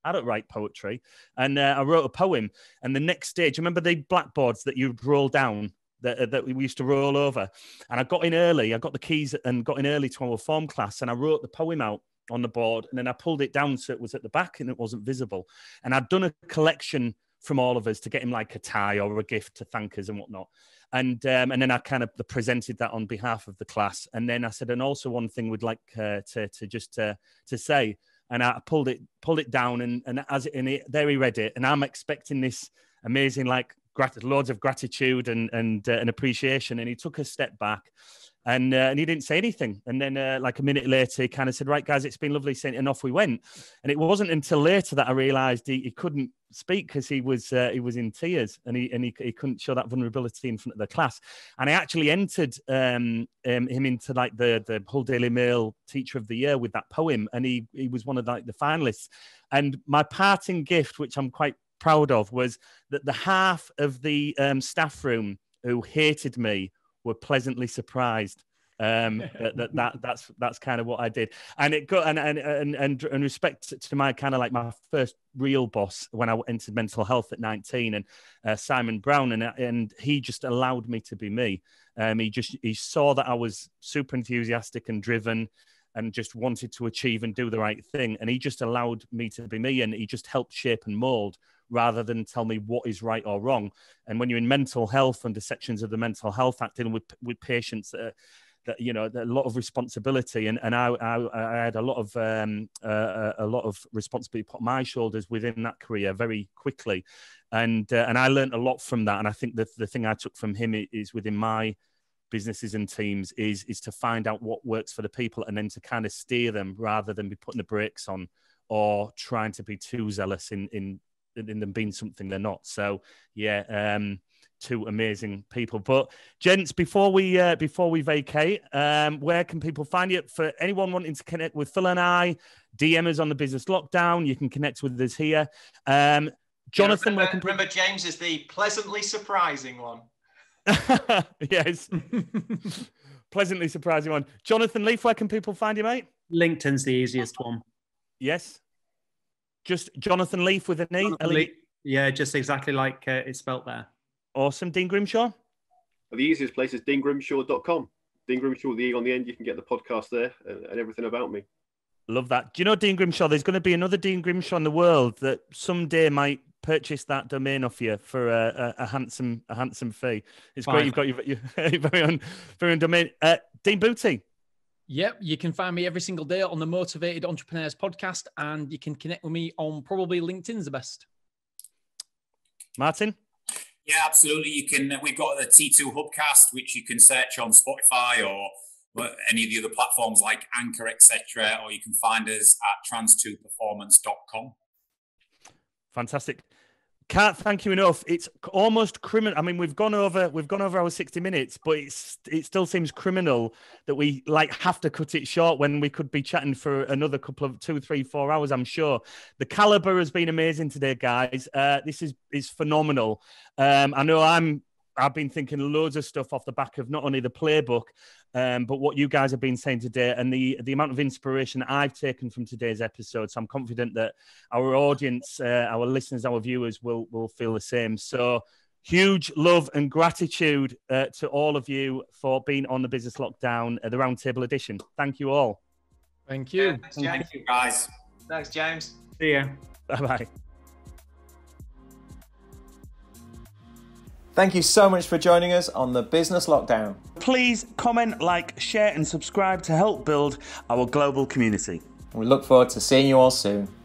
I don't write poetry. And uh, I wrote a poem. And the next day, do you remember the blackboards that you'd roll down, that, that we used to roll over? And I got in early. I got the keys and got in early to our form class. And I wrote the poem out on the board. And then I pulled it down so it was at the back and it wasn't visible. And I'd done a collection from all of us to get him like a tie or a gift to thank us and whatnot. And um, and then I kind of presented that on behalf of the class. And then I said, and also one thing we'd like uh, to to just uh, to say. And I pulled it pulled it down, and and as it, and it, there he read it. And I'm expecting this amazing, like grat- loads of gratitude and and uh, and appreciation. And he took a step back, and uh, and he didn't say anything. And then uh, like a minute later, he kind of said, "Right, guys, it's been lovely," and off we went. And it wasn't until later that I realised he, he couldn't speak because he was uh, he was in tears, and he and he, he couldn't show that vulnerability in front of the class. And I actually entered um, um, him into like the the Hull Daily Mail Teacher of the Year with that poem, and he he was one of like the finalists. And my parting gift, which I'm quite proud of, was that the half of the um, staff room who hated me were pleasantly surprised. Um, that, that that that's that's kind of what I did, and it got and and and and, and respect to my kind of like my first real boss when I entered mental health at nineteen, and uh, Simon Brown, and and he just allowed me to be me. Um, he just he saw that I was super enthusiastic and driven, and just wanted to achieve and do the right thing, and he just allowed me to be me, and he just helped shape and mold, rather than tell me what is right or wrong. And when you're in mental health, under sections of the Mental Health Act, dealing with with patients that are, that, you know, a lot of responsibility, and and I I, I had a lot of um, uh, a lot of responsibility put on my shoulders within that career very quickly, and uh, and I learned a lot from that. And I think that the thing I took from him is within my businesses and teams is is to find out what works for the people, and then to kind of steer them rather than be putting the brakes on or trying to be too zealous in in in them being something they're not. So yeah. Um, Two amazing people. But gents, before we uh, before we vacate, um, where can people find you? For anyone wanting to connect with Phil and I, D M us on the Business Lockdown. You can connect with us here. Um, Jonathan, yeah, remember, where can remember James is the pleasantly surprising one. Yes, pleasantly surprising one. Jonathan Leafe, where can people find you, mate? LinkedIn's the easiest one. Yes, just Jonathan Leafe with an E. Leafe. Yeah, just exactly like uh, it's spelt there. Awesome. Dean Grimshaw? The easiest place is dean grimshaw dot com. Dean Grimshaw with the E on the end. You can get the podcast there and, and everything about me. Love that. Do you know, Dean Grimshaw, there's going to be another Dean Grimshaw in the world that someday might purchase that domain off you for a, a, a handsome a handsome fee. It's Fine. Great you've got your, your, your very own, very own domain. Uh, Dean Booty? Yep, you can find me every single day on the Motivated Entrepreneurs podcast, and you can connect with me on probably LinkedIn's the best. Martin? Yeah, absolutely. You can. We've got the T two Hubcast, which you can search on Spotify or any of the other platforms like Anchor, et cetera. Or you can find us at trans two performance dot com. Fantastic. Can't thank you enough. It's almost criminal. I mean, we've gone over we've gone over our sixty minutes, but it's it still seems criminal that we like have to cut it short when we could be chatting for another couple of two, three, four hours. I'm sure the caliber has been amazing today, guys. Uh, this is is phenomenal. Um, I know I'm. I've been thinking loads of stuff off the back of not only the playbook, um, but what you guys have been saying today, and the the amount of inspiration I've taken from today's episode. So I'm confident that our audience, uh, our listeners, our viewers will will feel the same. So huge love and gratitude uh, to all of you for being on the Business Lockdown, uh, the Roundtable Edition. Thank you all. Thank you. Yeah, thanks, James. Thank you, guys. Thanks, James. See ya. Bye bye. Thank you so much for joining us on the Business Lockdown. Please comment, like, share, and subscribe to help build our global community. We look forward to seeing you all soon.